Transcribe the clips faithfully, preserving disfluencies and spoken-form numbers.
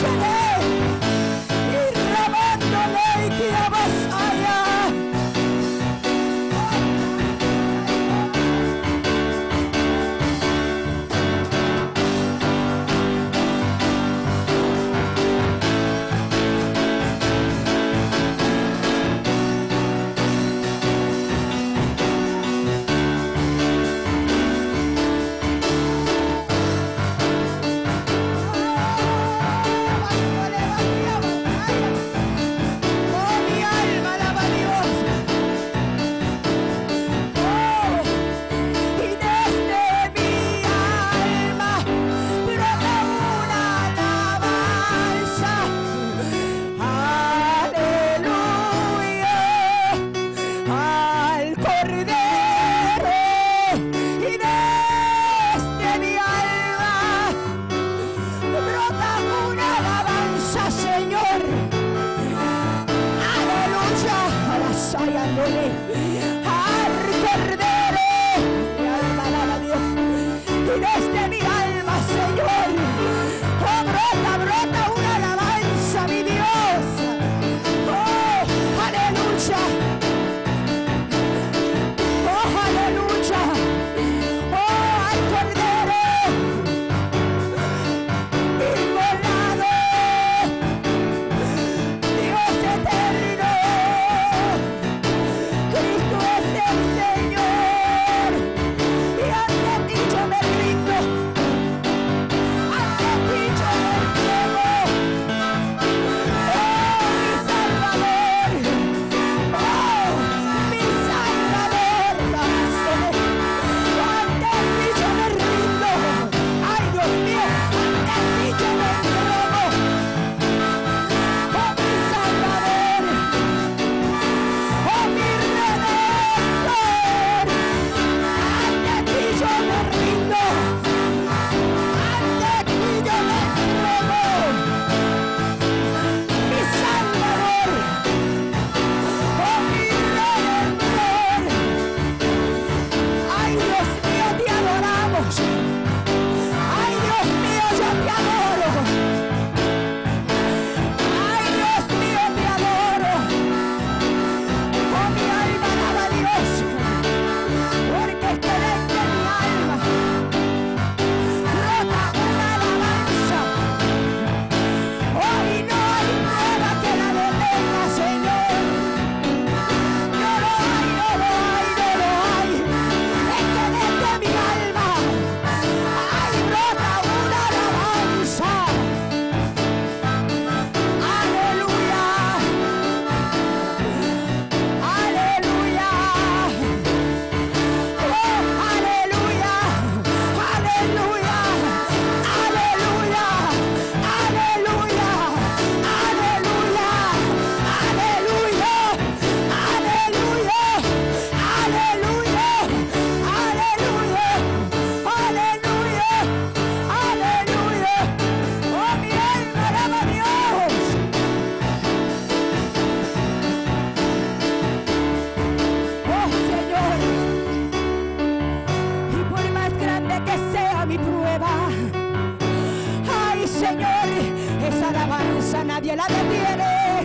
alabanza nadie la detiene.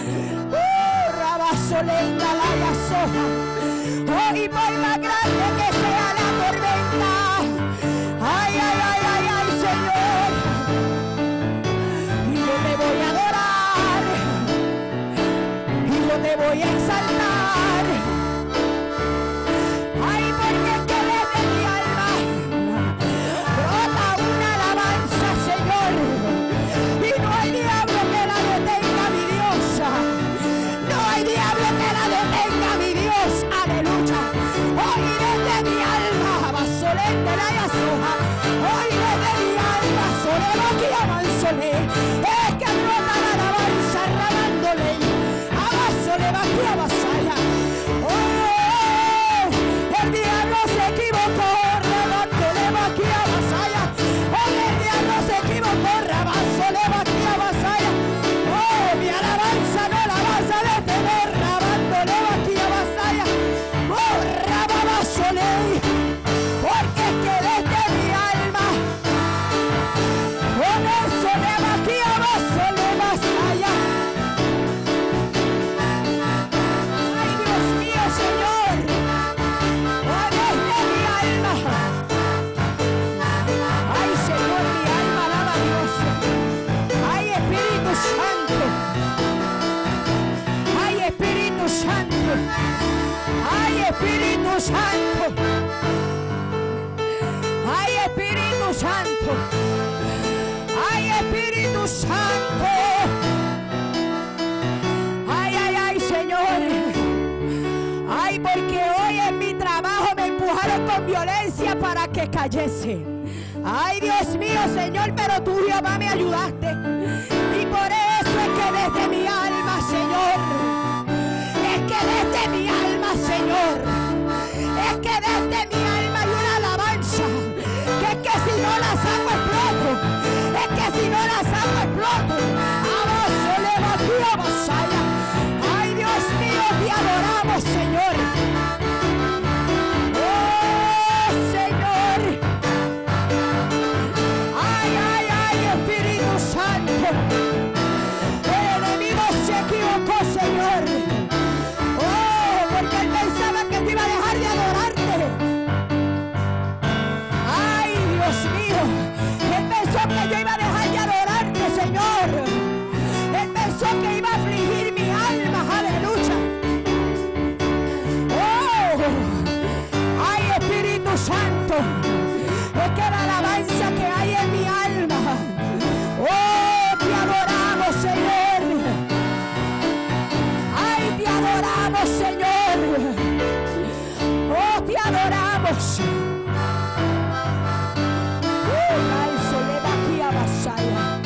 Uh, Rabasolenga la yasoja. Oh, y por más grande que sea la tormenta, ay, ay, ay, ay, ay, Señor, y yo te voy a adorar, y yo te voy a exaltar. Ay, porque es que desde mi alma brota una alabanza, Señor, y no hay diablo que la detenga, mi Diosa. No hay diablo que la detenga, mi Dios. Aleluya. Hoy desde mi alma, Basolente la yasoja. Hoy desde mi alma, Solema que amansole. Es que brota la alabanza, ramándole. Abasolema que abasaya. Oh, el diablo se equivocó, ramándole que abasaya. Hoy el diablo se equivocó, ramándole que abasaya. Oh, mi alabanza no la vas a detener, ramándole que abasaya. Oh, rababasole. Porque es que desde mi alma, con eso le va aquí abajo. Santo. Ay, Espíritu Santo. Ay, Espíritu Santo. Ay, ay, ay, Señor. Ay, porque hoy en mi trabajo me empujaron con violencia para que cayese. Ay, Dios mío, Señor, pero tú, Jehová, me ayudaste. Y por eso es que desde mi alma, Señor, es que desde mi alma, Señor, es que desde mi alma hay una alabanza, que es que si no la saco exploto, es que si no la saco exploto. Abajo le batió a Masaya. Ay, Dios mío, te adoramos, Señor. Oh, Señor. Ay, ay, ay, Espíritu Santo. El enemigo se equivocó, Señor. Oh, porque él pensaba que te iba a dejar de adorarte. Ay, Dios mío. Él pensó que yo iba a dejar de adorarte, Señor. Él pensó que iba a afligir mi alma. Aleluya. Oh, ay, Espíritu Santo. Es que la alabanza que hay en mi alma. Oh, te adoramos, Señor. Ay, te adoramos, Señor. Oh, te adoramos. Uh, ay, se le va aquí a Masaya.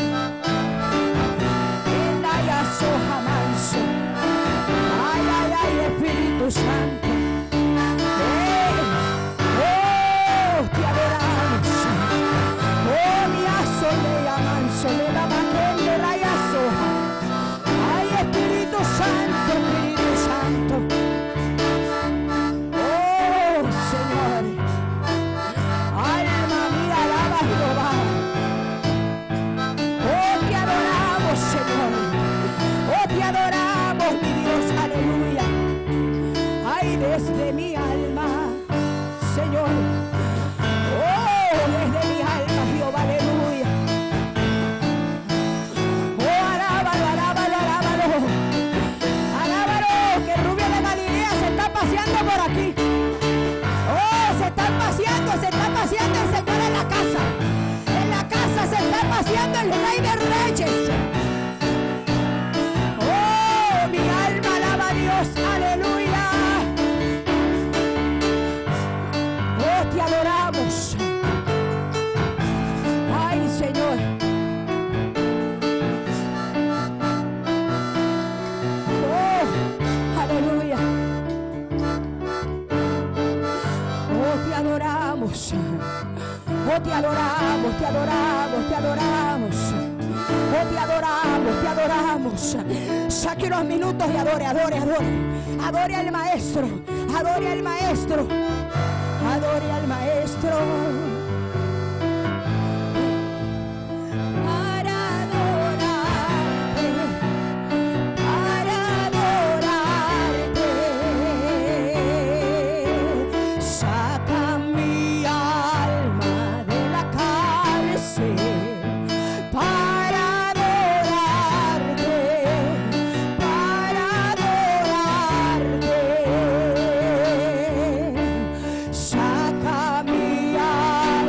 En la yasoja manso. Ay, ay, ay, Espíritu Santo. Eh, oh, te adoramos. Oh, mi aso le llaman, se le da maquende la yasoja. Ay, Espíritu Santo, Espíritu Santo. Oh, Señor. Alma mía, alaba a Jehová. Oh, te adoramos, Señor. Oh, te adoramos, mi Dios, aleluya. Ay, desde mi alma, Señor. Oh, desde mi alma, Jehová, aleluya. Oh, alábalo, alábalo, alábalo. Alábalo, que el rubio de Galilea se está paseando por aquí. Oh, se están paseando, se está paseando el Señor en la casa. En la casa se está paseando el Rey de Reyes. Oh, mi alma alaba a Dios, aleluya. Oh, te adoramos. Ay, Señor. Oh, aleluya. Oh, te adoramos. Oh, te adoramos, te adoramos, te adoramos. Oh, te adoramos, te adoramos. Saque unos minutos y adore, adore, adore. Adore al Maestro, adore al Maestro. Adore al Maestro. Para adorarte, para adorarte. Saca mi alma de la cárcel para adorarte, para adorarte. Saca mi alma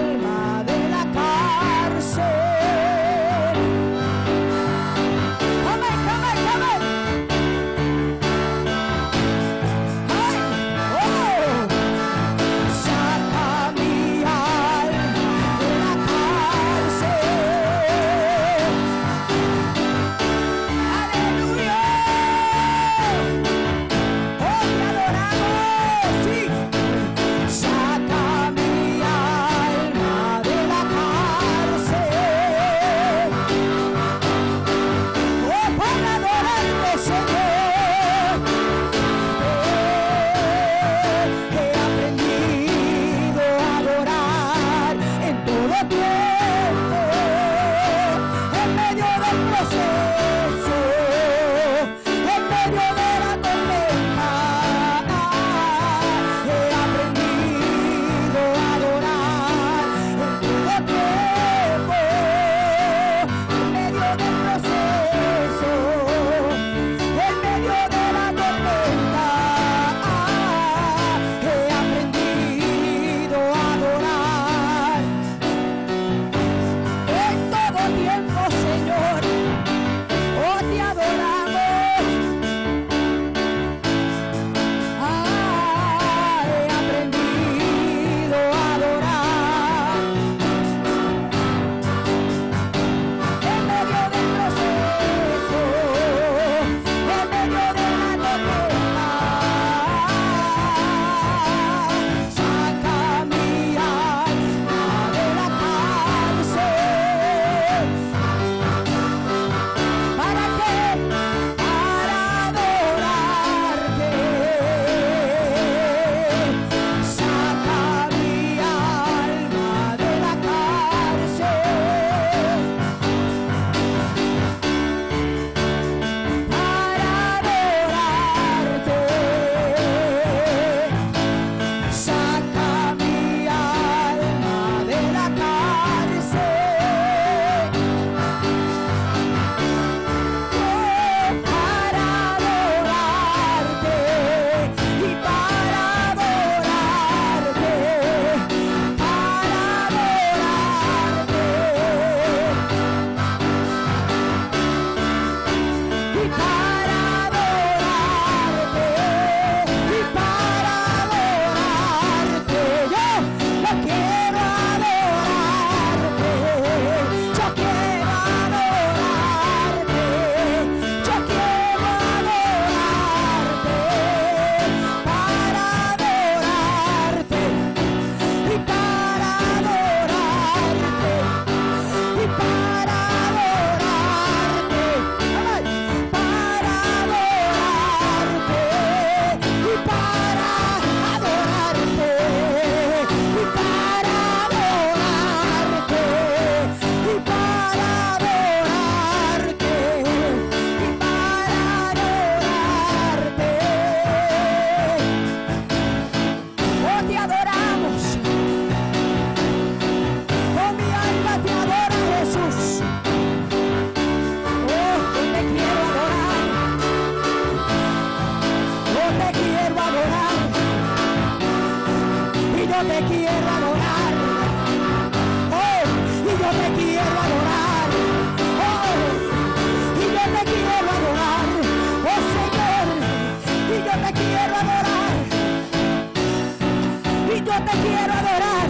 yo te quiero adorar. Oh, y yo te quiero adorar. Oh, y yo te quiero adorar. Oh Señor, y yo te quiero adorar. Y yo te quiero adorar.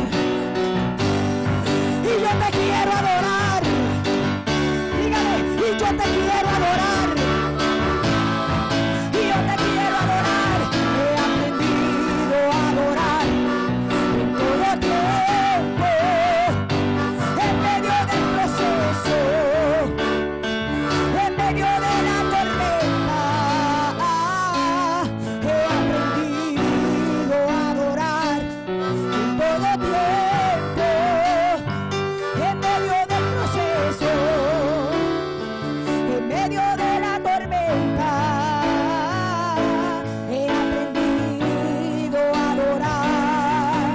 Y yo te quiero adorar. Dígale, y yo te quiero adorar. Y yo te quiero adorar. He aprendido a adorar en todo tiempo, en medio del proceso, en medio de la tormenta. He aprendido a adorar en todo tiempo, en medio del proceso, en medio de la tormenta. He aprendido a adorar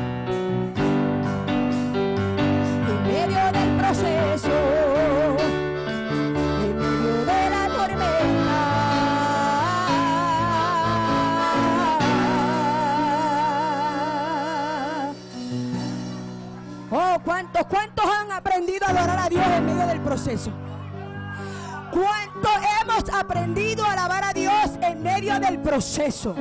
en medio del proceso, en medio de la tormenta. Oh, ¿cuántos, cuántos han aprendido a adorar a Dios en medio del proceso? ¿Cuántos hemos aprendido a alabar a Dios en medio del proceso?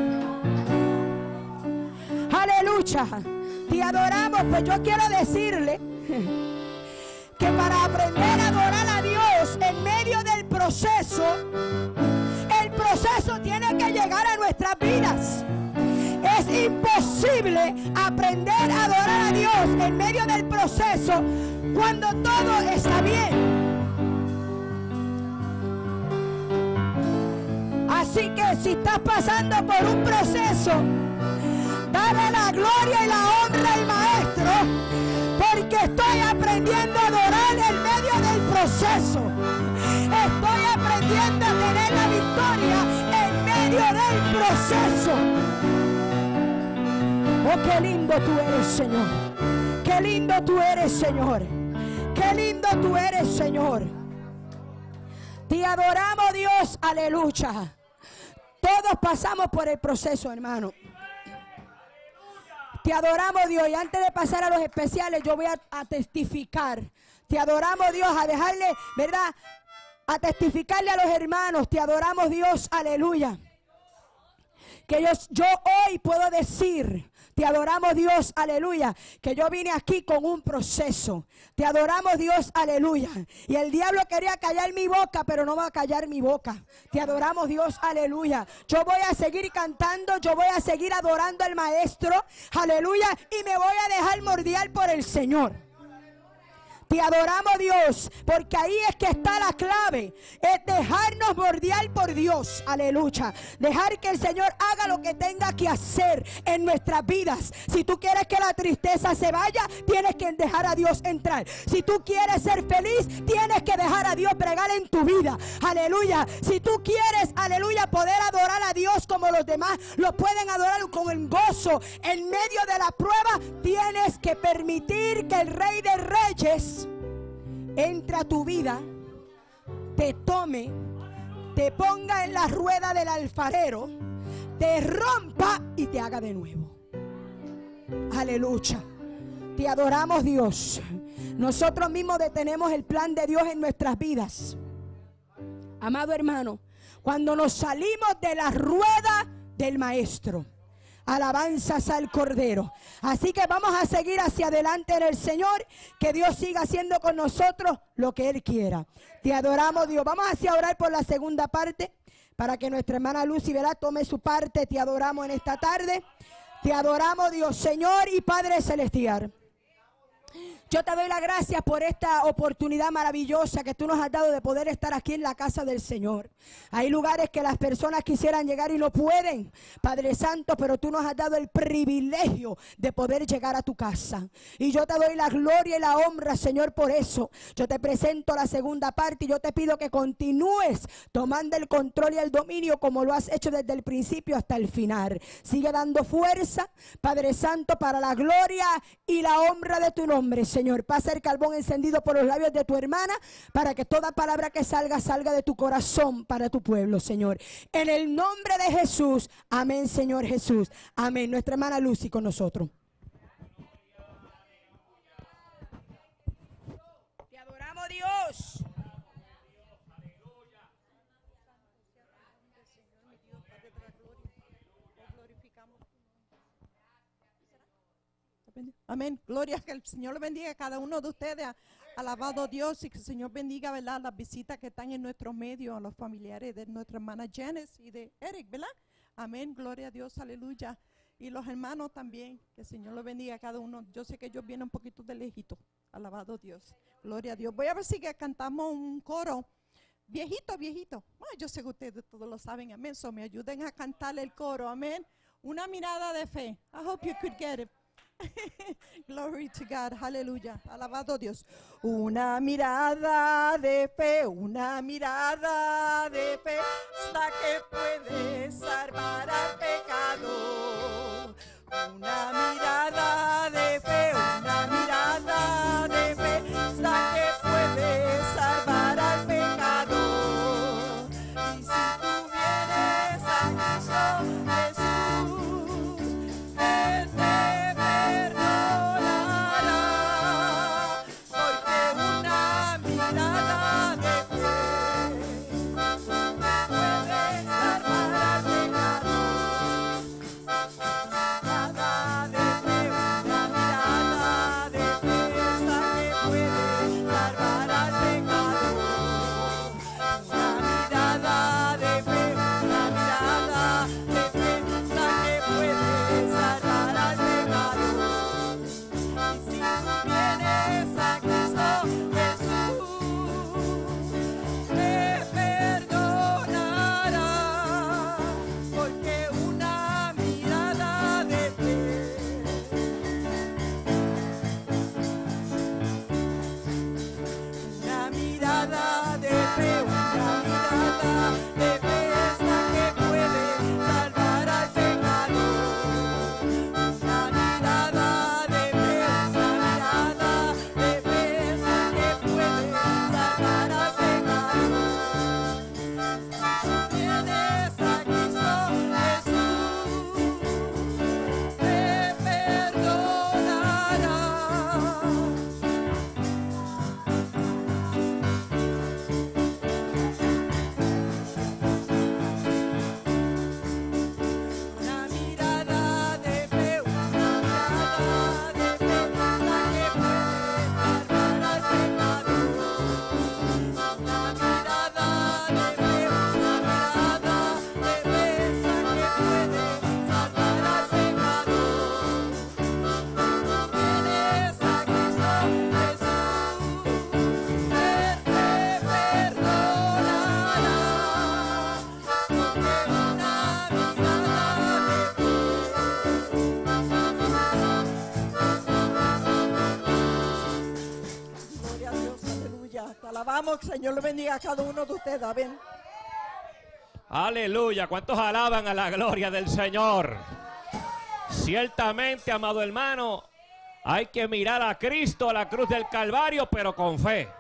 Aleluya. Te adoramos. Pues yo quiero decirle que para aprender a adorar a Dios en medio del proceso, el proceso tiene que llegar a nuestras vidas. Es imposible aprender a adorar a Dios en medio del proceso cuando todo está bien. Así que si estás pasando por un proceso, dale la gloria y la honra al Maestro, porque estoy aprendiendo a adorar en medio del proceso. Estoy aprendiendo a tener la victoria en medio del proceso. Oh, qué lindo tú eres, Señor. Qué lindo tú eres, Señor. Qué lindo tú eres, Señor. Te adoramos, Dios. Aleluya. Todos pasamos por el proceso, hermano. Te adoramos, Dios. Y antes de pasar a los especiales, yo voy a, a testificar. Te adoramos, Dios, a dejarle, ¿verdad? A testificarle a los hermanos. Te adoramos, Dios. Aleluya. Que yo, yo hoy puedo decir, te adoramos, Dios, aleluya, que yo vine aquí con un proceso. Te adoramos, Dios, aleluya. Y el diablo quería callar mi boca, pero no va a callar mi boca. Te adoramos, Dios, aleluya. Yo voy a seguir cantando, yo voy a seguir adorando al Maestro, aleluya, y me voy a dejar mordiar por el Señor. Te adoramos, Dios, porque ahí es que está la clave, es dejarnos bordear por Dios, aleluya. Dejar que el Señor haga lo que tenga que hacer en nuestras vidas. Si tú quieres que la tristeza se vaya, tienes que dejar a Dios entrar. Si tú quieres ser feliz, tienes que dejar a Dios bregar en tu vida, aleluya. Si tú quieres, aleluya, poder adorar a Dios como los demás lo pueden adorar con el gozo en medio de la prueba, tienes que permitir que el Rey de Reyes entre a tu vida, te tome, te ponga en la rueda del alfarero, te rompa y te haga de nuevo. Aleluya. Te adoramos, Dios. Nosotros mismos detenemos el plan de Dios en nuestras vidas. Amado hermano, cuando nos salimos de la rueda del Maestro, alabanzas al Cordero. Así que vamos a seguir hacia adelante en el Señor. Que Dios siga haciendo con nosotros lo que Él quiera. Te adoramos, Dios. Vamos hacia orar por la segunda parte, para que nuestra hermana Lucy, ¿verdad?, tome su parte. Te adoramos en esta tarde. Te adoramos, Dios, Señor y Padre Celestial. Yo te doy las gracias por esta oportunidad maravillosa que tú nos has dado de poder estar aquí en la casa del Señor. Hay lugares que las personas quisieran llegar y no pueden, Padre Santo, pero tú nos has dado el privilegio de poder llegar a tu casa. Y yo te doy la gloria y la honra, Señor, por eso. Yo te presento la segunda parte y yo te pido que continúes tomando el control y el dominio como lo has hecho desde el principio hasta el final. Sigue dando fuerza, Padre Santo, para la gloria y la honra de tu nombre, Señor. Señor, pasa el carbón encendido por los labios de tu hermana para que toda palabra que salga, salga de tu corazón para tu pueblo, Señor. En el nombre de Jesús, amén, Señor Jesús. Amén. Nuestra hermana Lucy con nosotros. bendiga. Amén. Gloria, que el Señor le bendiga a cada uno de ustedes. Alabado Dios, y que el Señor bendiga, ¿verdad?, las visitas que están en nuestro medio, a los familiares de nuestra hermana Janice y de Eric, ¿verdad? Amén. Gloria a Dios, aleluya. Y los hermanos también, que el Señor los bendiga a cada uno. Yo sé que ellos vienen un poquito de lejito. Alabado Dios. Gloria a Dios. Voy a ver si que cantamos un coro. Viejito, viejito. Bueno, yo sé que ustedes todos lo saben, amén. So me ayuden a cantar el coro, amén. Una mirada de fe. I hope you could get it. Glory to God, aleluya. Alabado Dios. Una mirada de fe, una mirada de fe, es la que puede salvar al pecado. Una mirada de fe, una mirada de fe, es la que puede salvar al pecado. Y si tú vienes a Cristo Jesús, Él te perdonará, porque una mirada de fe puede salvar al pecado. Alabamos, que el Señor le bendiga a cada uno de ustedes. Amén. Aleluya. ¿Cuántos alaban a la gloria del Señor? Ciertamente, amado hermano, hay que mirar a Cristo, a la cruz del Calvario, pero con fe.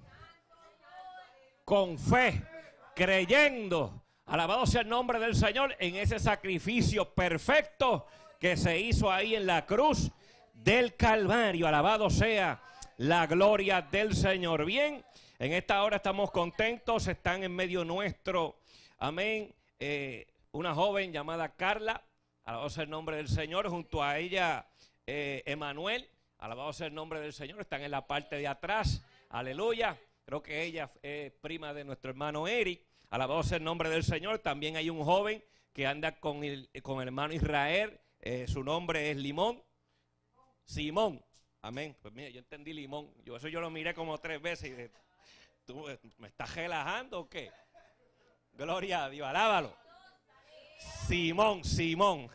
Con fe, creyendo. Alabado sea el nombre del Señor en ese sacrificio perfecto que se hizo ahí en la cruz del Calvario. Alabado sea la gloria del Señor. Bien, en esta hora estamos contentos, están en medio nuestro, amén, eh, una joven llamada Carla, alabado sea el nombre del Señor, junto a ella eh, Emanuel, alabado sea el nombre del Señor, están en la parte de atrás, aleluya, creo que ella es prima de nuestro hermano Eric, alabado sea el nombre del Señor. También hay un joven que anda con el, con el hermano Israel, eh, su nombre es Limón, Simón. Amén. Pues mira, yo entendí Limón. Yo eso yo lo miré como tres veces y dije, ¿tú me estás relajando o qué? Gloria a Dios, alábalo. Simón, Simón.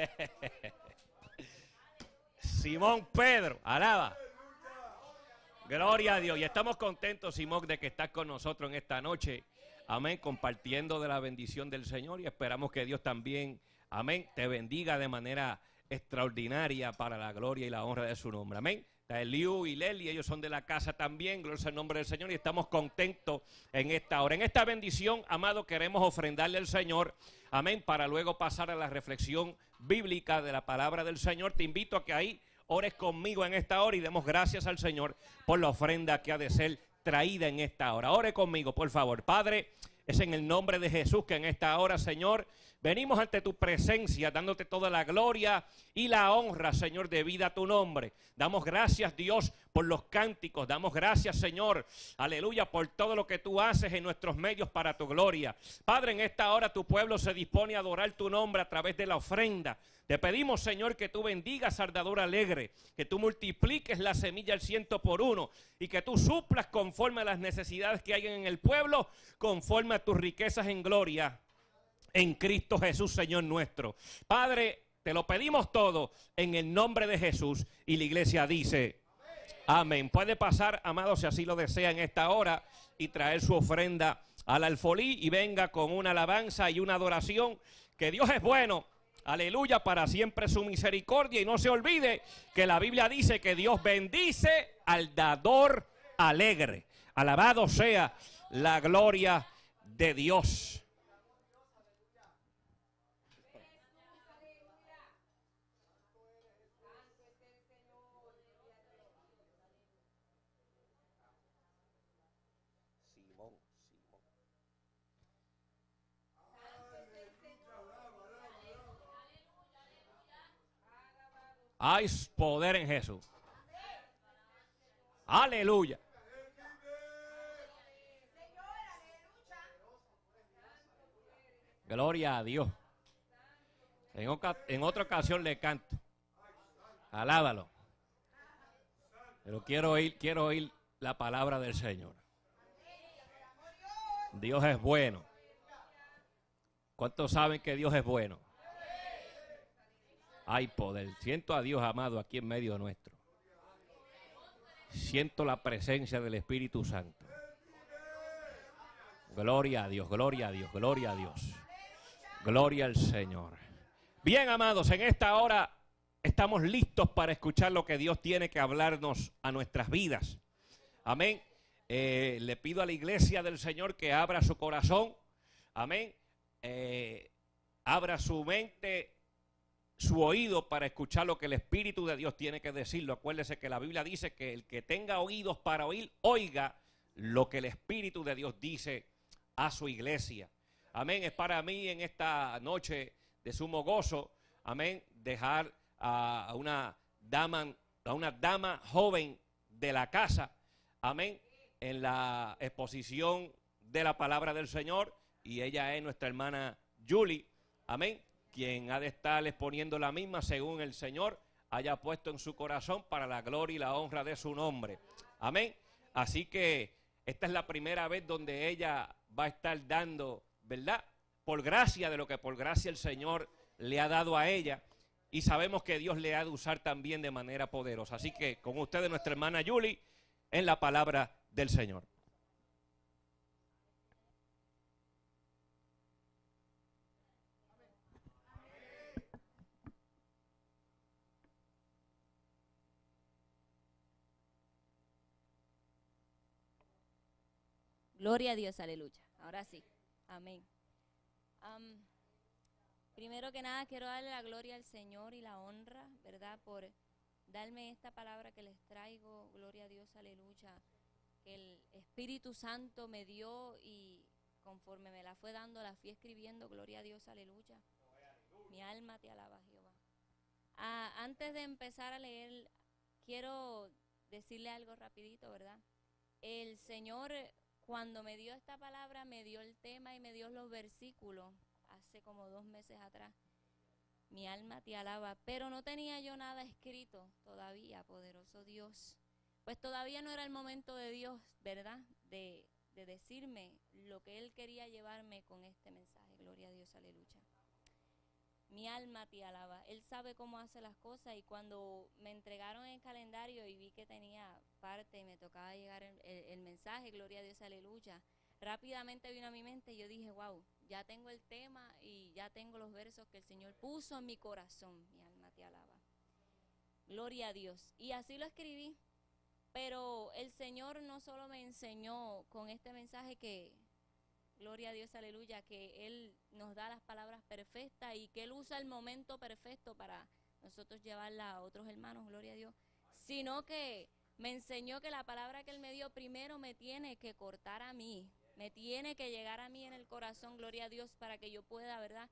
Simón Pedro, alaba. Gloria a Dios. Y estamos contentos, Simón, de que estás con nosotros en esta noche. Amén. Compartiendo de la bendición del Señor. Y esperamos que Dios también, amén, te bendiga de manera extraordinaria para la gloria y la honra de su nombre. Amén. Liu y Leli, ellos son de la casa también, gloria al nombre del Señor, y estamos contentos en esta hora. En esta bendición, amado, queremos ofrendarle al Señor, amén, para luego pasar a la reflexión bíblica de la palabra del Señor. Te invito a que ahí ores conmigo en esta hora y demos gracias al Señor por la ofrenda que ha de ser traída en esta hora. Ore conmigo, por favor. Padre, es en el nombre de Jesús que en esta hora, Señor, Venimos ante tu presencia, dándote toda la gloria y la honra, Señor, debida a tu nombre. Damos gracias, Dios, por los cánticos. Damos gracias, Señor, aleluya, por todo lo que tú haces en nuestros medios para tu gloria. Padre, en esta hora tu pueblo se dispone a adorar tu nombre a través de la ofrenda. Te pedimos, Señor, que tú bendigas al dador alegre, que tú multipliques la semilla al ciento por uno y que tú suplas conforme a las necesidades que hay en el pueblo, conforme a tus riquezas en gloria, en Cristo Jesús, Señor nuestro. Padre, te lo pedimos todo en el nombre de Jesús. Y la iglesia dice, amén. Puede pasar, amado, si así lo desea en esta hora, y traer su ofrenda al alfolí y venga con una alabanza y una adoración. Que Dios es bueno, aleluya, para siempre su misericordia. Y no se olvide que la Biblia dice que Dios bendice al dador alegre. Alabado sea la gloria de Dios. Hay poder en Jesús. Aleluya. Gloria a Dios. En, oca en otra ocasión le canto. Alábalo. Pero quiero oír, quiero oír la palabra del Señor. Dios es bueno. ¿Cuántos saben que Dios es bueno? Hay poder. Siento a Dios amado aquí en medio nuestro. Siento la presencia del Espíritu Santo. Gloria a Dios, gloria a Dios, gloria a Dios. Gloria al Señor. Bien, amados, en esta hora estamos listos para escuchar lo que Dios tiene que hablarnos a nuestras vidas. Amén. Eh, le pido a la iglesia del Señor que abra su corazón. Amén. Eh, abra su mente, su oído para escuchar lo que el Espíritu de Dios tiene que decirlo. Acuérdese que la Biblia dice que el que tenga oídos para oír, oiga lo que el Espíritu de Dios dice a su iglesia. Amén. Es para mí en esta noche de sumo gozo, amén, dejar a, a una dama, a una dama joven de la casa, amén, en la exposición de la palabra del Señor, y ella es nuestra hermana Julie, amén, quien ha de estar exponiendo la misma según el Señor haya puesto en su corazón para la gloria y la honra de su nombre. Amén. Así que esta es la primera vez donde ella va a estar dando, ¿verdad?, por gracia de lo que por gracia el Señor le ha dado a ella. Y sabemos que Dios le ha de usar también de manera poderosa. Así que con ustedes nuestra hermana Julie en la palabra del Señor. Gloria a Dios, aleluya. Ahora sí, amén. Um, primero que nada quiero darle la gloria al Señor y la honra, ¿verdad? Por darme esta palabra que les traigo, gloria a Dios, aleluya. Que el Espíritu Santo me dio y conforme me la fue dando, la fui escribiendo, gloria a Dios, aleluya. Mi alma te alaba, Jehová. Ah, antes de empezar a leer, quiero decirle algo rapidito, ¿verdad? El Señor, cuando me dio esta palabra, me dio el tema y me dio los versículos hace como dos meses atrás. Mi alma te alaba, pero no tenía yo nada escrito todavía, poderoso Dios. Pues todavía no era el momento de Dios, ¿verdad? De, de decirme lo que Él quería llevarme con este mensaje. Gloria a Dios, aleluya. Mi alma te alaba. Él sabe cómo hace las cosas, y cuando me entregaron el calendario y vi que tenía parte y me tocaba llegar el, el, el mensaje, gloria a Dios, aleluya, rápidamente vino a mi mente y yo dije, wow, ya tengo el tema y ya tengo los versos que el Señor puso en mi corazón. Mi alma te alaba. Gloria a Dios. Y así lo escribí, pero el Señor no solo me enseñó con este mensaje que... Gloria a Dios, aleluya, que Él nos da las palabras perfectas y que Él usa el momento perfecto para nosotros llevarla a otros hermanos, gloria a Dios, sino que me enseñó que la palabra que Él me dio primero me tiene que cortar a mí, me tiene que llegar a mí en el corazón, gloria a Dios, para que yo pueda, ¿verdad?,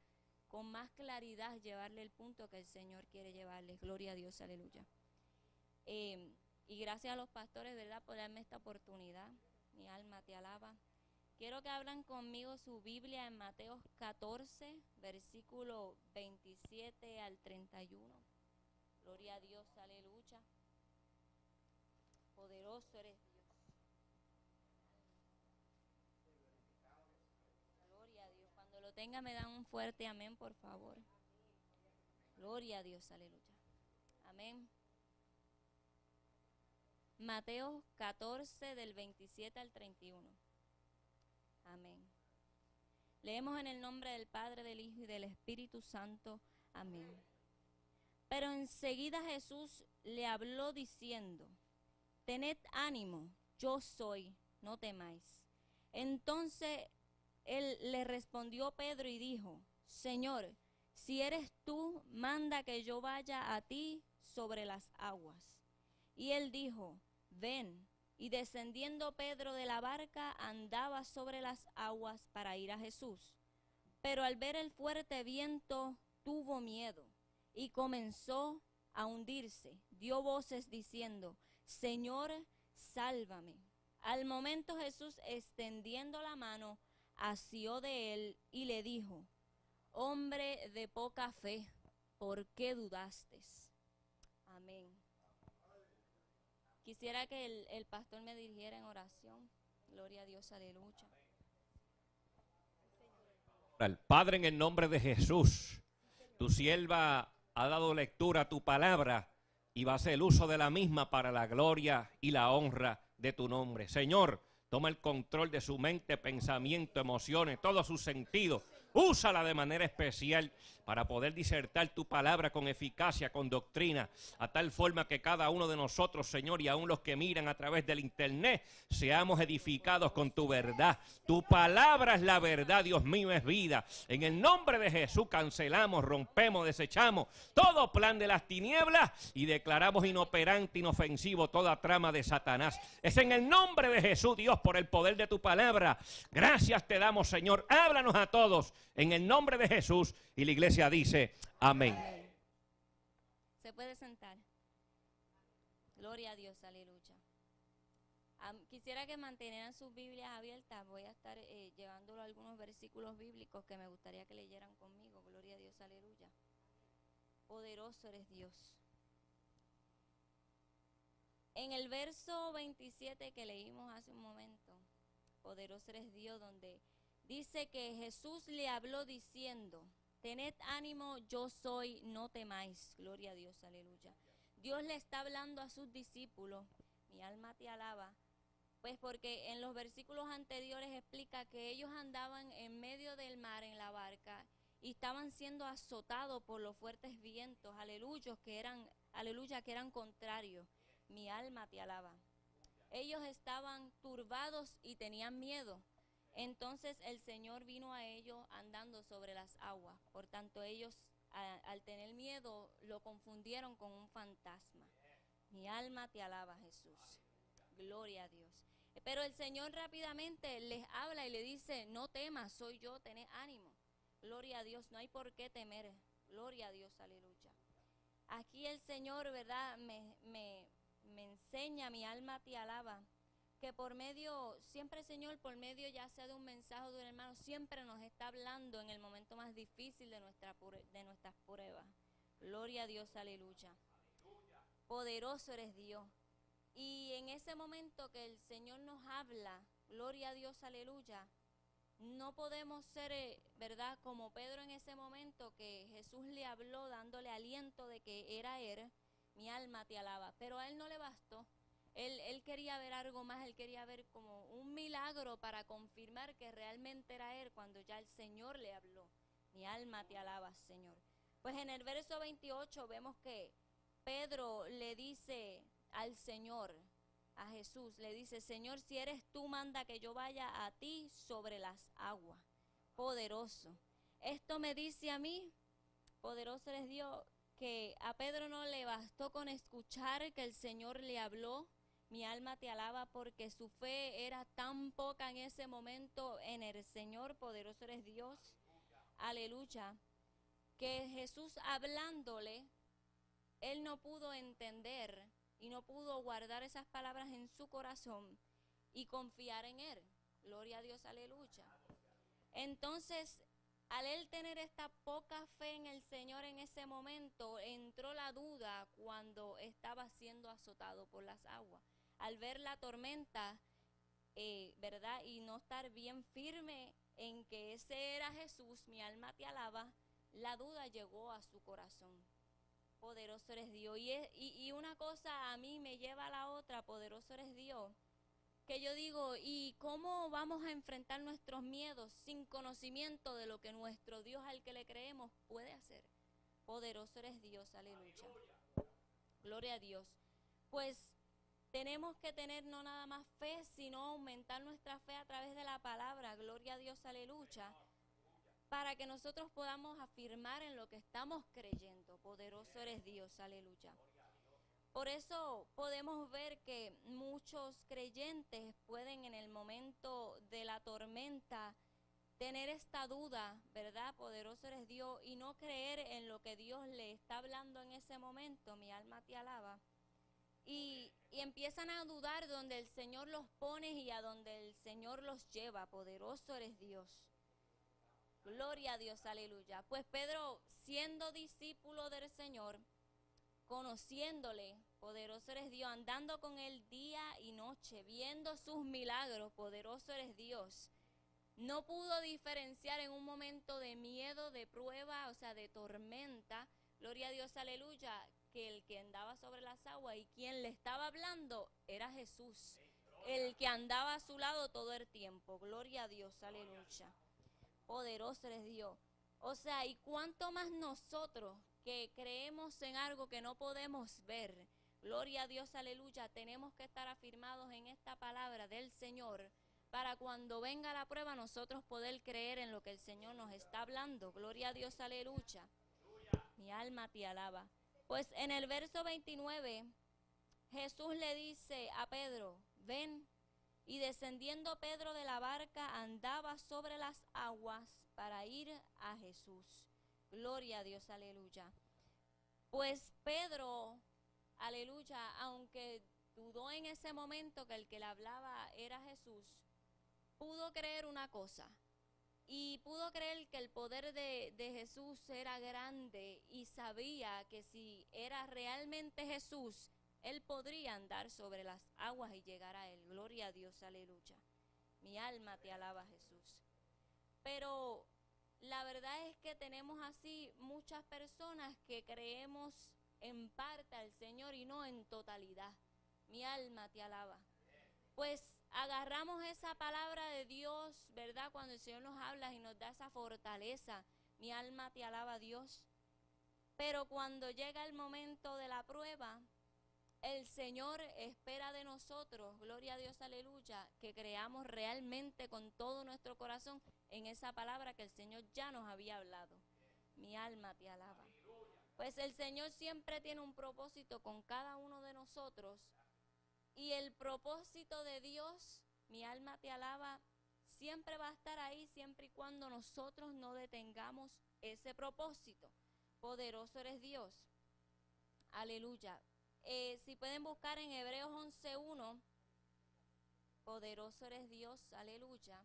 con más claridad llevarle el punto que el Señor quiere llevarles. Gloria a Dios, aleluya. Eh, y gracias a los pastores, ¿verdad?, por darme esta oportunidad. Mi alma te alaba. Quiero que hablan conmigo su Biblia en Mateo catorce, versículo veintisiete al treinta y uno. Gloria a Dios, aleluya. Poderoso eres Dios. Gloria a Dios. Cuando lo tenga me dan un fuerte amén, por favor. Gloria a Dios, aleluya. Amén. Mateo catorce, del veintisiete al treinta y uno. Amén. Leemos en el nombre del Padre, del Hijo y del Espíritu Santo. Amén. Pero enseguida Jesús le habló diciendo: tened ánimo, yo soy, no temáis. Entonces él le respondió Pedro y dijo: Señor, si eres tú, manda que yo vaya a ti sobre las aguas. Y él dijo: ven. Y descendiendo Pedro de la barca, andaba sobre las aguas para ir a Jesús. Pero al ver el fuerte viento, tuvo miedo y comenzó a hundirse. Dio voces diciendo: Señor, sálvame. Al momento Jesús, extendiendo la mano, asió de él y le dijo: hombre de poca fe, ¿por qué dudaste? Amén. Quisiera que el, el pastor me dirigiera en oración. Gloria a Dios, aleluya. Al Padre, en el nombre de Jesús, tu sierva ha dado lectura a tu palabra y va a hacer uso de la misma para la gloria y la honra de tu nombre. Señor, toma el control de su mente, pensamiento, emociones, todos sus sentidos. Úsala de manera especial para poder disertar tu palabra con eficacia, con doctrina, a tal forma que cada uno de nosotros, Señor, y aún los que miran a través del internet, seamos edificados con tu verdad. Tu palabra es la verdad, Dios mío, es vida. En el nombre de Jesús cancelamos, rompemos, desechamos todo plan de las tinieblas y declaramos inoperante, inofensivo toda trama de Satanás. Es en el nombre de Jesús, Dios, por el poder de tu palabra. Gracias te damos, Señor. Háblanos a todos en el nombre de Jesús. Y la iglesia dice amén. Amén. Se puede sentar. Gloria a Dios, aleluya. Um, quisiera que mantuvieran sus Biblias abiertas. Voy a estar eh, llevándolo a algunos versículos bíblicos que me gustaría que leyeran conmigo. Gloria a Dios, aleluya. Poderoso eres Dios. En el verso veintisiete que leímos hace un momento, poderoso eres Dios, donde dice que Jesús le habló diciendo: tened ánimo, yo soy, no temáis. Gloria a Dios, aleluya. Dios le está hablando a sus discípulos. Mi alma te alaba. Pues porque en los versículos anteriores explica que ellos andaban en medio del mar en la barca y estaban siendo azotados por los fuertes vientos, aleluya, que eran, aleluya, que eran contrarios. Mi alma te alaba. Ellos estaban turbados y tenían miedo. Entonces el Señor vino a ellos andando sobre las aguas. Por tanto, ellos a, al tener miedo lo confundieron con un fantasma. Mi alma te alaba, Jesús. Gloria a Dios. Pero el Señor rápidamente les habla y le dice: no temas, soy yo, tened ánimo. Gloria a Dios, no hay por qué temer. Gloria a Dios, aleluya. Aquí el Señor, ¿verdad?, me, me, me enseña, mi alma te alaba, que por medio, siempre, Señor, por medio ya sea de un mensaje o de un hermano, siempre nos está hablando en el momento más difícil de, nuestra, de nuestras pruebas. Gloria a Dios, aleluya. Poderoso eres Dios. Y en ese momento que el Señor nos habla, gloria a Dios, aleluya, no podemos ser, ¿verdad?, como Pedro en ese momento que Jesús le habló dándole aliento de que era Él. Mi alma te alaba. Pero a Él no le bastó. Él, él quería ver algo más, él quería ver como un milagro para confirmar que realmente era Él cuando ya el Señor le habló. Mi alma te alaba, Señor. Pues en el verso veintiocho vemos que Pedro le dice al Señor, a Jesús, le dice: Señor, si eres tú, manda que yo vaya a ti sobre las aguas. Poderoso. Esto me dice a mí, poderoso eres Dios, que a Pedro no le bastó con escuchar que el Señor le habló. Mi alma te alaba, porque su fe era tan poca en ese momento en el Señor. Poderoso eres Dios. Aleluya. que Jesús hablándole, él no pudo entender y no pudo guardar esas palabras en su corazón y confiar en él. Gloria a Dios, aleluya. Entonces, al él tener esta poca fe en el Señor en ese momento, entró la duda cuando estaba siendo azotado por las aguas. Al ver la tormenta, eh, ¿verdad? Y no estar bien firme en que ese era Jesús, mi alma te alaba, la duda llegó a su corazón. Poderoso eres Dios. Y, es, y, y una cosa a mí me lleva a la otra, poderoso eres Dios. Que yo digo, ¿y cómo vamos a enfrentar nuestros miedos sin conocimiento de lo que nuestro Dios al que le creemos puede hacer? Poderoso eres Dios, aleluya. Gloria a Dios. Pues tenemos que tener no nada más fe, sino aumentar nuestra fe a través de la palabra. Gloria a Dios, aleluya. Para que nosotros podamos afirmar en lo que estamos creyendo. Poderoso eres Dios, aleluya. Por eso podemos ver que muchos creyentes pueden en el momento de la tormenta tener esta duda, ¿verdad? Poderoso eres Dios, y no creer en lo que Dios le está hablando en ese momento. Mi alma te alaba. Y, y empiezan a dudar donde el Señor los pone y a donde el Señor los lleva. Poderoso eres Dios. Gloria a Dios, aleluya. Pues Pedro, siendo discípulo del Señor, conociéndole, poderoso eres Dios, andando con él día y noche, viendo sus milagros, poderoso eres Dios, no pudo diferenciar en un momento de miedo, de prueba, o sea, de tormenta, gloria a Dios, aleluya, que el que andaba sobre las aguas y quien le estaba hablando era Jesús, el que andaba a su lado todo el tiempo. Gloria a Dios, aleluya. Poderoso eres Dios. O sea, y cuánto más nosotros que creemos en algo que no podemos ver, gloria a Dios, aleluya, tenemos que estar afirmados en esta palabra del Señor para cuando venga la prueba nosotros poder creer en lo que el Señor nos está hablando. Gloria a Dios, aleluya. Mi alma te alaba. Pues en el verso veintinueve Jesús le dice a Pedro, ven. Y descendiendo Pedro de la barca andaba sobre las aguas para ir a Jesús. Gloria a Dios, aleluya. Pues Pedro, aleluya, aunque dudó en ese momento que el que le hablaba era Jesús, pudo creer una cosa. Y pudo creer que el poder de, de Jesús era grande y sabía que si era realmente Jesús, él podría andar sobre las aguas y llegar a él. Gloria a Dios, aleluya. Mi alma te alaba, Jesús. Pero la verdad es que tenemos así muchas personas que creemos en parte al Señor y no en totalidad. Mi alma te alaba. Pues agarramos esa palabra de Dios, ¿verdad? Cuando el Señor nos habla y nos da esa fortaleza. Mi alma te alaba, Dios. Pero cuando llega el momento de la prueba, el Señor espera de nosotros, gloria a Dios, aleluya, que creamos realmente con todo nuestro corazón en esa palabra que el Señor ya nos había hablado. Mi alma te alaba. Pues el Señor siempre tiene un propósito con cada uno de nosotros. Y el propósito de Dios, mi alma te alaba, siempre va a estar ahí siempre y cuando nosotros no detengamos ese propósito. Poderoso eres Dios. Aleluya. Eh, si pueden buscar en Hebreos once uno, poderoso eres Dios, aleluya.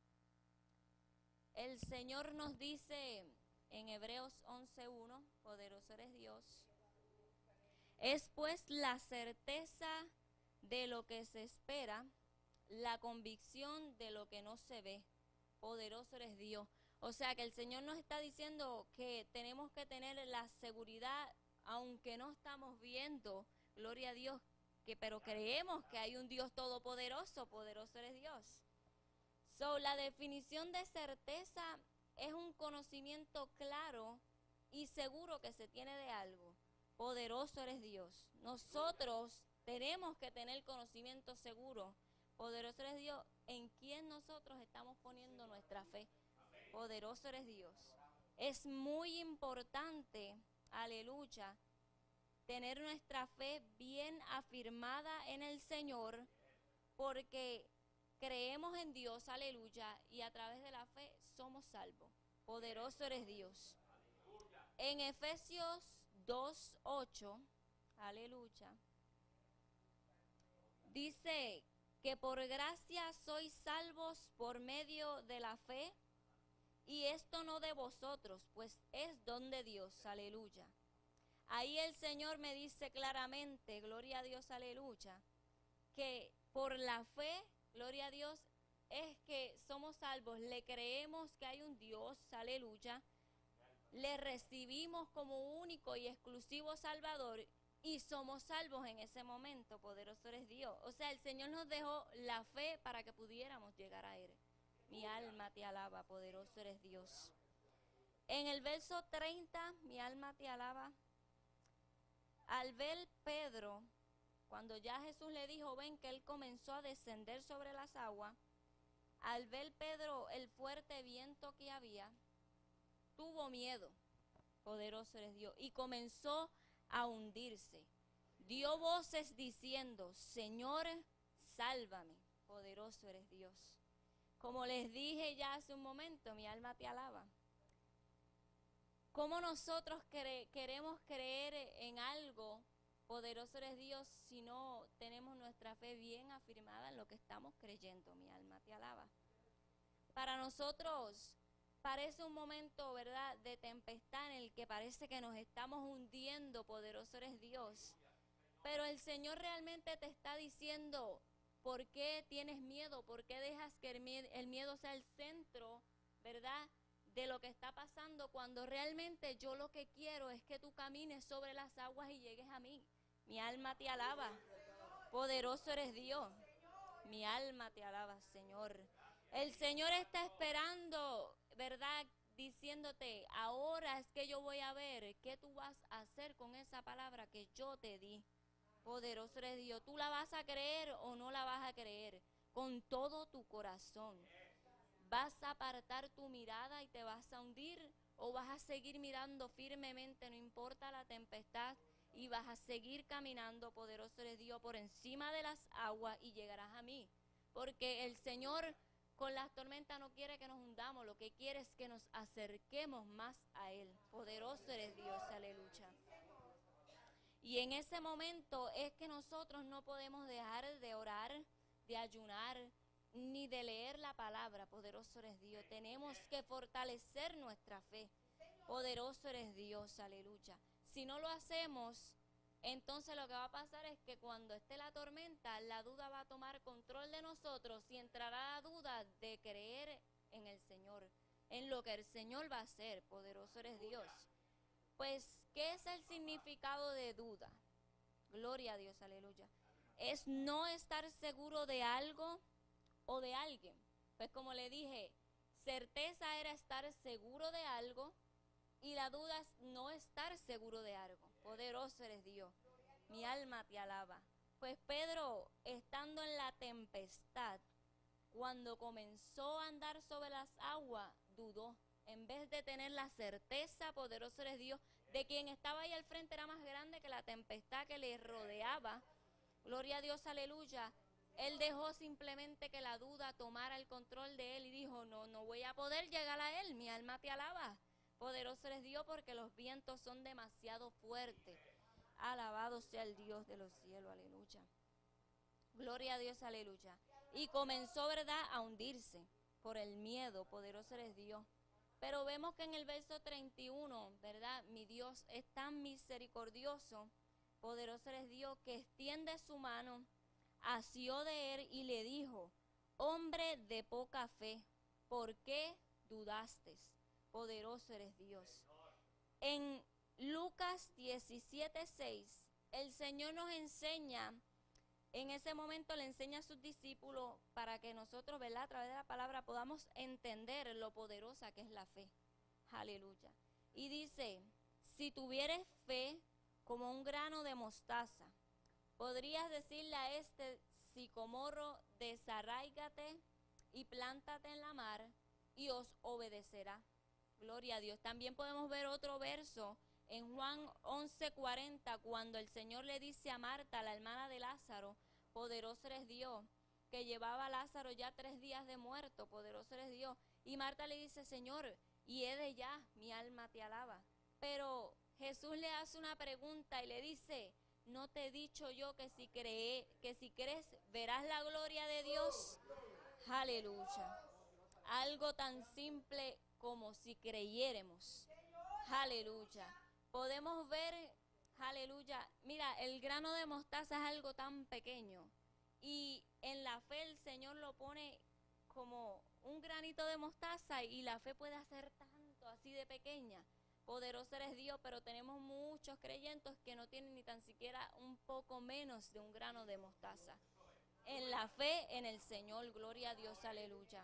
El Señor nos dice en Hebreos once uno, poderoso eres Dios. Es pues la certeza de lo que se espera, la convicción de lo que no se ve. Poderoso eres Dios. O sea que el Señor nos está diciendo que tenemos que tener la seguridad, aunque no estamos viendo, gloria a Dios, que pero creemos que hay un Dios todopoderoso. Poderoso eres Dios. So, la definición de certeza es un conocimiento claro y seguro que se tiene de algo. Poderoso eres Dios. Nosotros tenemos que tener conocimiento seguro. Poderoso eres Dios, en quien nosotros estamos poniendo nuestra fe. Poderoso eres Dios. Es muy importante, aleluya, tener nuestra fe bien afirmada en el Señor, porque creemos en Dios, aleluya, y a través de la fe somos salvos. Poderoso eres Dios. En Efesios dos ocho, aleluya, dice que por gracia sois salvos por medio de la fe, y esto no de vosotros, pues es don de Dios, aleluya. Ahí el Señor me dice claramente, gloria a Dios, aleluya, que por la fe, gloria a Dios, es que somos salvos, le creemos que hay un Dios, aleluya, le recibimos como único y exclusivo Salvador y somos salvos en ese momento, poderoso eres Dios. O sea, el Señor nos dejó la fe para que pudiéramos llegar a Él. Mi alma te alaba, poderoso eres Dios. En el verso treinta, mi alma te alaba. Al ver Pedro, cuando ya Jesús le dijo, ven, que él comenzó a descender sobre las aguas, al ver Pedro el fuerte viento que había, tuvo miedo, poderoso eres Dios, y comenzó a hundirse. Dio voces diciendo, Señor, sálvame, poderoso eres Dios. Como les dije ya hace un momento, mi alma te alaba. ¿Cómo nosotros cre- queremos creer en algo, poderoso eres Dios, si no tenemos nuestra fe bien afirmada en lo que estamos creyendo? Mi alma te alaba. Para nosotros parece un momento, ¿verdad?, de tempestad en el que parece que nos estamos hundiendo, poderoso eres Dios. Pero el Señor realmente te está diciendo, ¿por qué tienes miedo? ¿Por qué dejas que el miedo, el miedo sea el centro, ¿verdad?, de lo que está pasando, cuando realmente yo lo que quiero es que tú camines sobre las aguas y llegues a mí. Mi alma te alaba, poderoso eres Dios. Mi alma te alaba, Señor. El Señor está esperando, ¿verdad?, diciéndote, ahora es que yo voy a ver qué tú vas a hacer con esa palabra que yo te di. Poderoso eres Dios. ¿Tú la vas a creer o no la vas a creer? Con todo tu corazón. ¿Vas a apartar tu mirada y te vas a hundir? ¿O vas a seguir mirando firmemente, no importa la tempestad, y vas a seguir caminando, poderoso eres Dios, por encima de las aguas y llegarás a mí? Porque el Señor con las tormentas no quiere que nos hundamos, lo que quiere es que nos acerquemos más a Él. Poderoso eres Dios, aleluya. Y en ese momento es que nosotros no podemos dejar de orar, de ayunar, ni de leer la palabra. Poderoso eres Dios. Tenemos que fortalecer nuestra fe. Poderoso eres Dios, aleluya. Si no lo hacemos, entonces lo que va a pasar es que cuando esté la tormenta, la duda va a tomar control de nosotros y entrará la duda de creer en el Señor, en lo que el Señor va a hacer. Poderoso eres Dios. Pues, ¿qué es el significado de duda? Gloria a Dios, aleluya. Es no estar seguro de algo o de alguien. Pues como le dije, certeza era estar seguro de algo y la duda es no estar seguro de algo. Poderoso eres Dios. Mi alma te alaba. Pues Pedro, estando en la tempestad, cuando comenzó a andar sobre las aguas, dudó. En vez de tener la certeza, poderoso eres Dios, de quien estaba ahí al frente era más grande que la tempestad que le rodeaba. Gloria a Dios, aleluya. Él dejó simplemente que la duda tomara el control de él y dijo, no, no voy a poder llegar a él. Mi alma te alaba. Poderoso eres Dios, porque los vientos son demasiado fuertes. Alabado sea el Dios de los cielos, aleluya. Gloria a Dios, aleluya. Y comenzó, ¿verdad?, a hundirse por el miedo. Poderoso eres Dios. Pero vemos que en el verso treinta y uno, ¿verdad?, mi Dios es tan misericordioso, poderoso eres Dios, que extiende su mano, asió de él y le dijo, hombre de poca fe, ¿por qué dudaste? Poderoso eres Dios. En Lucas diecisiete seis, el Señor nos enseña, en ese momento le enseña a sus discípulos para que nosotros, ¿verdad?, a través de la palabra podamos entender lo poderosa que es la fe. Aleluya. Y dice, si tuvieres fe como un grano de mostaza, podrías decirle a este sicomoro, desarráigate y plántate en la mar, y os obedecerá. Gloria a Dios. También podemos ver otro verso en Juan once cuarenta, cuando el Señor le dice a Marta, la hermana de Lázaro, poderoso eres Dios, que llevaba a Lázaro ya tres días de muerto, poderoso eres Dios. Y Marta le dice, Señor, hiede ya, mi alma te alaba. Pero Jesús le hace una pregunta y le dice, ¿no te he dicho yo que si cree, que si crees verás la gloria de Dios? Aleluya. Algo tan simple como si creyéramos. Aleluya. Podemos ver, aleluya, mira, el grano de mostaza es algo tan pequeño y en la fe el Señor lo pone como un granito de mostaza y la fe puede hacer tanto así de pequeña. Poderoso eres Dios, pero tenemos muchos creyentes que no tienen ni tan siquiera un poco menos de un grano de mostaza. En la fe en el Señor, gloria a Dios, aleluya.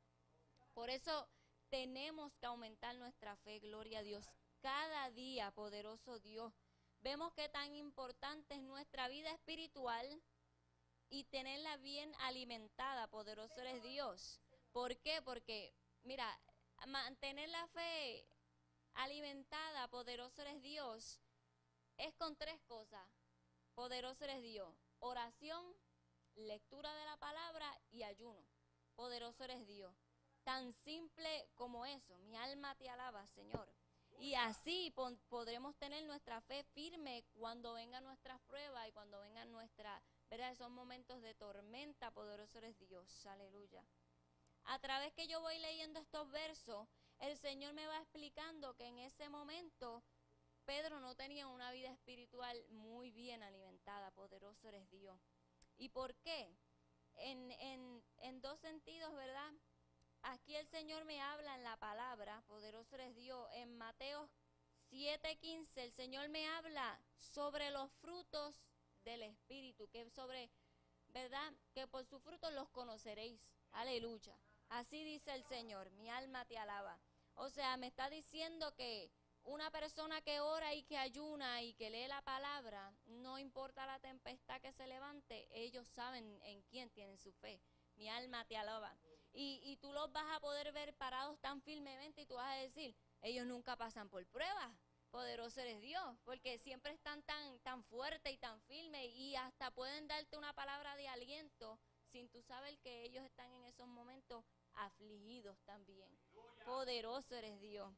Por eso tenemos que aumentar nuestra fe, gloria a Dios. Cada día, poderoso Dios, vemos que tan importante es nuestra vida espiritual y tenerla bien alimentada, poderoso eres Dios. ¿Por qué? Porque, mira, mantener la fe alimentada, poderoso eres Dios, es con tres cosas. Poderoso eres Dios: oración, lectura de la palabra y ayuno. Poderoso eres Dios. Tan simple como eso. Mi alma te alaba, Señor. Y así podremos tener nuestra fe firme cuando vengan nuestras pruebas y cuando vengan nuestras, ¿verdad?, esos momentos de tormenta. Poderoso eres Dios, aleluya. A través que yo voy leyendo estos versos, el Señor me va explicando que en ese momento Pedro no tenía una vida espiritual muy bien alimentada. Poderoso eres Dios. ¿Y por qué? En, en, en dos sentidos, ¿verdad? Aquí el Señor me habla en la palabra, poderoso eres Dios. En Mateo siete quince el Señor me habla sobre los frutos del Espíritu, que sobre, ¿verdad?, que por sus frutos los conoceréis. Aleluya. Así dice el Señor, mi alma te alaba. O sea, me está diciendo que una persona que ora y que ayuna y que lee la palabra, no importa la tempestad que se levante, ellos saben en quién tienen su fe. Mi alma te alaba. Y, y tú los vas a poder ver parados tan firmemente y tú vas a decir, ellos nunca pasan por pruebas. Poderoso eres Dios, porque siempre están tan, tan fuertes y tan firmes y hasta pueden darte una palabra de aliento sin tú saber que ellos están en esos momentos afligidos también. Poderoso eres Dios.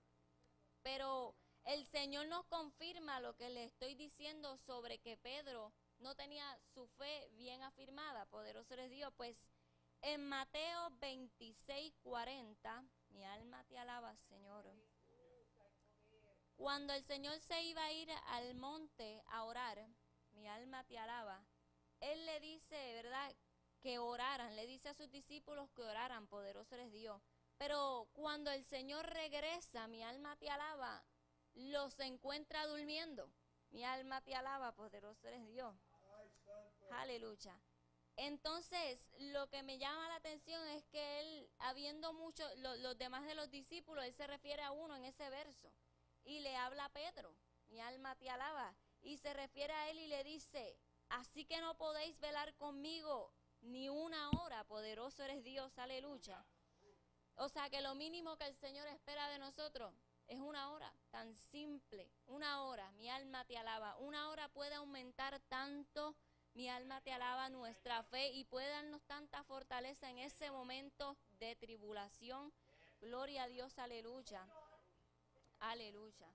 Pero el Señor nos confirma lo que le estoy diciendo sobre que Pedro no tenía su fe bien afirmada. Poderoso eres Dios. Pues en Mateo veintiséis cuarenta, mi alma te alaba, Señor. Cuando el Señor se iba a ir al monte a orar, mi alma te alaba, Él le dice, ¿verdad?, que oraran, le dice a sus discípulos que oraran. Poderoso eres Dios. Pero cuando el Señor regresa, mi alma te alaba, los encuentra durmiendo. Mi alma te alaba, poderoso eres Dios. Aleluya. Entonces, lo que me llama la atención es que él, habiendo muchos, lo, los demás de los discípulos, él se refiere a uno en ese verso y le habla a Pedro, mi alma te alaba, y se refiere a él y le dice, así que no podéis velar conmigo ni una hora. Poderoso eres Dios, aleluya. O sea que lo mínimo que el Señor espera de nosotros es una hora, tan simple, una hora. Mi alma te alaba. Una hora puede aumentar tanto, mi alma te alaba, nuestra fe y puede darnos tanta fortaleza en ese momento de tribulación. Gloria a Dios, aleluya. Aleluya.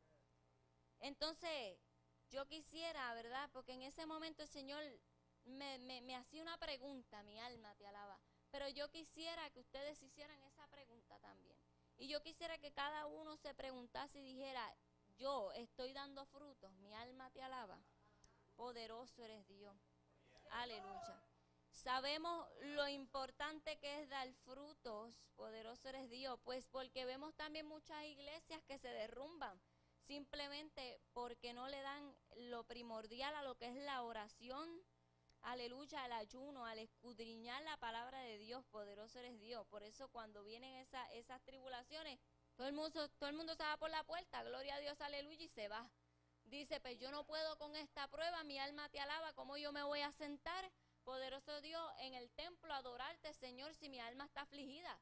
Entonces, yo quisiera, ¿verdad? Porque en ese momento el Señor me, me, me hacía una pregunta, mi alma te alaba. Pero yo quisiera que ustedes hicieran esa pregunta también. Y yo quisiera que cada uno se preguntase y dijera, yo estoy dando frutos, mi alma te alaba. Poderoso eres Dios. Aleluya. Sabemos lo importante que es dar frutos, poderoso eres Dios, pues porque vemos también muchas iglesias que se derrumban simplemente porque no le dan lo primordial a lo que es la oración. Aleluya, al ayuno, al escudriñar la palabra de Dios. Poderoso eres Dios. Por eso cuando vienen esa, esas tribulaciones, todo el, mundo, todo el mundo se va por la puerta, gloria a Dios, aleluya, y se va. Dice, pues yo no puedo con esta prueba, mi alma te alaba, ¿cómo yo me voy a sentar, poderoso Dios, en el templo a adorarte, Señor, si mi alma está afligida?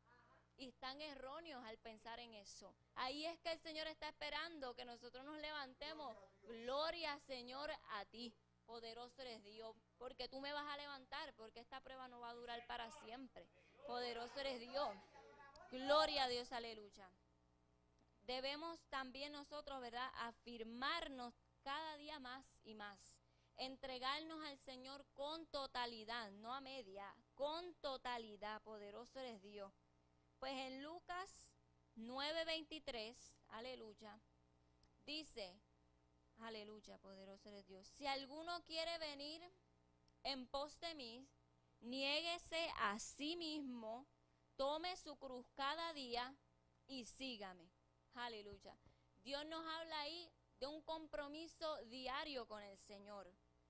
Y están erróneos al pensar en eso. Ahí es que el Señor está esperando que nosotros nos levantemos. Gloria, Señor, a ti. Poderoso eres Dios, porque tú me vas a levantar, porque esta prueba no va a durar para siempre. Poderoso eres Dios. Gloria a Dios, aleluya. debemos también nosotros, ¿verdad?, afirmarnos cada día más y más. Entregarnos al Señor con totalidad, no a media, con totalidad. Poderoso eres Dios. Pues en Lucas nueve veintitrés, aleluya, dice, aleluya, poderoso eres Dios. Si alguno quiere venir en pos de mí, niéguese a sí mismo, tome su cruz cada día y sígame. Aleluya. Dios nos habla ahí de un compromiso diario con el Señor.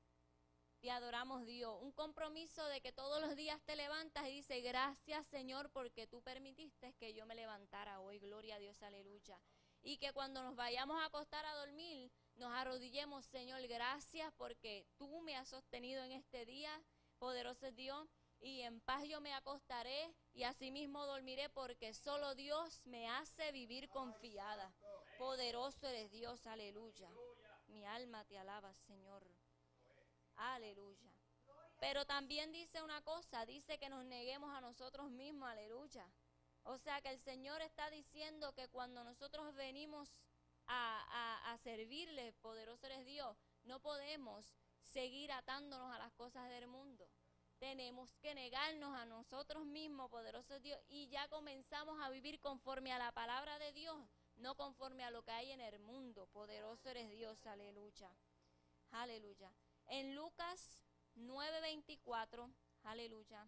Te adoramos, Dios. Un compromiso de que todos los días te levantas y dices, gracias, Señor, porque tú permitiste que yo me levantara hoy. Gloria a Dios, aleluya. Y que cuando nos vayamos a acostar a dormir, nos arrodillemos, Señor, gracias porque tú me has sostenido en este día, poderoso es Dios, y en paz yo me acostaré y asimismo dormiré porque solo Dios me hace vivir confiada. Poderoso eres Dios, aleluya. Mi alma te alaba, Señor. Aleluya. Pero también dice una cosa, dice que nos neguemos a nosotros mismos, aleluya. O sea que el Señor está diciendo que cuando nosotros venimos a, a, a servirle, poderoso eres Dios, no podemos seguir atándonos a las cosas del mundo. Tenemos que negarnos a nosotros mismos, poderoso es Dios, y ya comenzamos a vivir conforme a la palabra de Dios, no conforme a lo que hay en el mundo. Poderoso eres Dios, aleluya. Aleluya. En Lucas nueve veinticuatro, aleluya,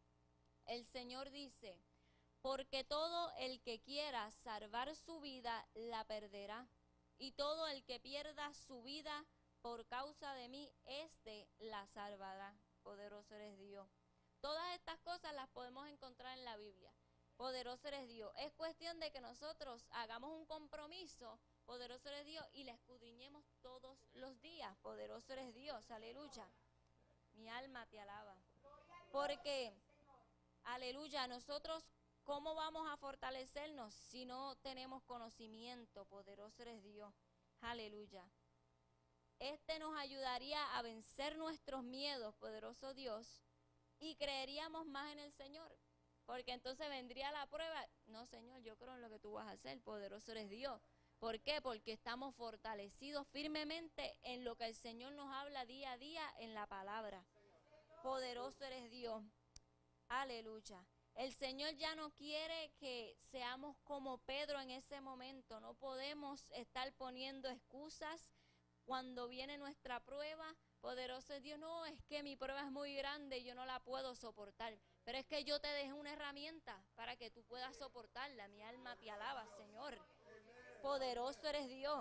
el Señor dice, porque todo el que quiera salvar su vida, la perderá. Y todo el que pierda su vida por causa de mí, éste la salvará. Poderoso eres Dios. Todas estas cosas las podemos encontrar en la Biblia. Poderoso eres Dios. Es cuestión de que nosotros hagamos un compromiso, poderoso eres Dios, y le escudriñemos todos los días. Poderoso eres Dios, aleluya. Mi alma te alaba. Porque, aleluya, nosotros, ¿cómo vamos a fortalecernos si no tenemos conocimiento? Poderoso eres Dios, aleluya. Este nos ayudaría a vencer nuestros miedos, poderoso Dios, y creeríamos más en el Señor. Porque entonces vendría la prueba. No, Señor, yo creo en lo que tú vas a hacer, poderoso eres Dios. ¿Por qué? Porque estamos fortalecidos firmemente en lo que el Señor nos habla día a día en la palabra. Poderoso eres Dios. Aleluya. El Señor ya no quiere que seamos como Pedro en ese momento. No podemos estar poniendo excusas cuando viene nuestra prueba. Poderoso es Dios. No, es que mi prueba es muy grande y yo no la puedo soportar. Pero es que yo te dejé una herramienta para que tú puedas soportarla. Mi alma te alaba, Señor. Poderoso eres Dios.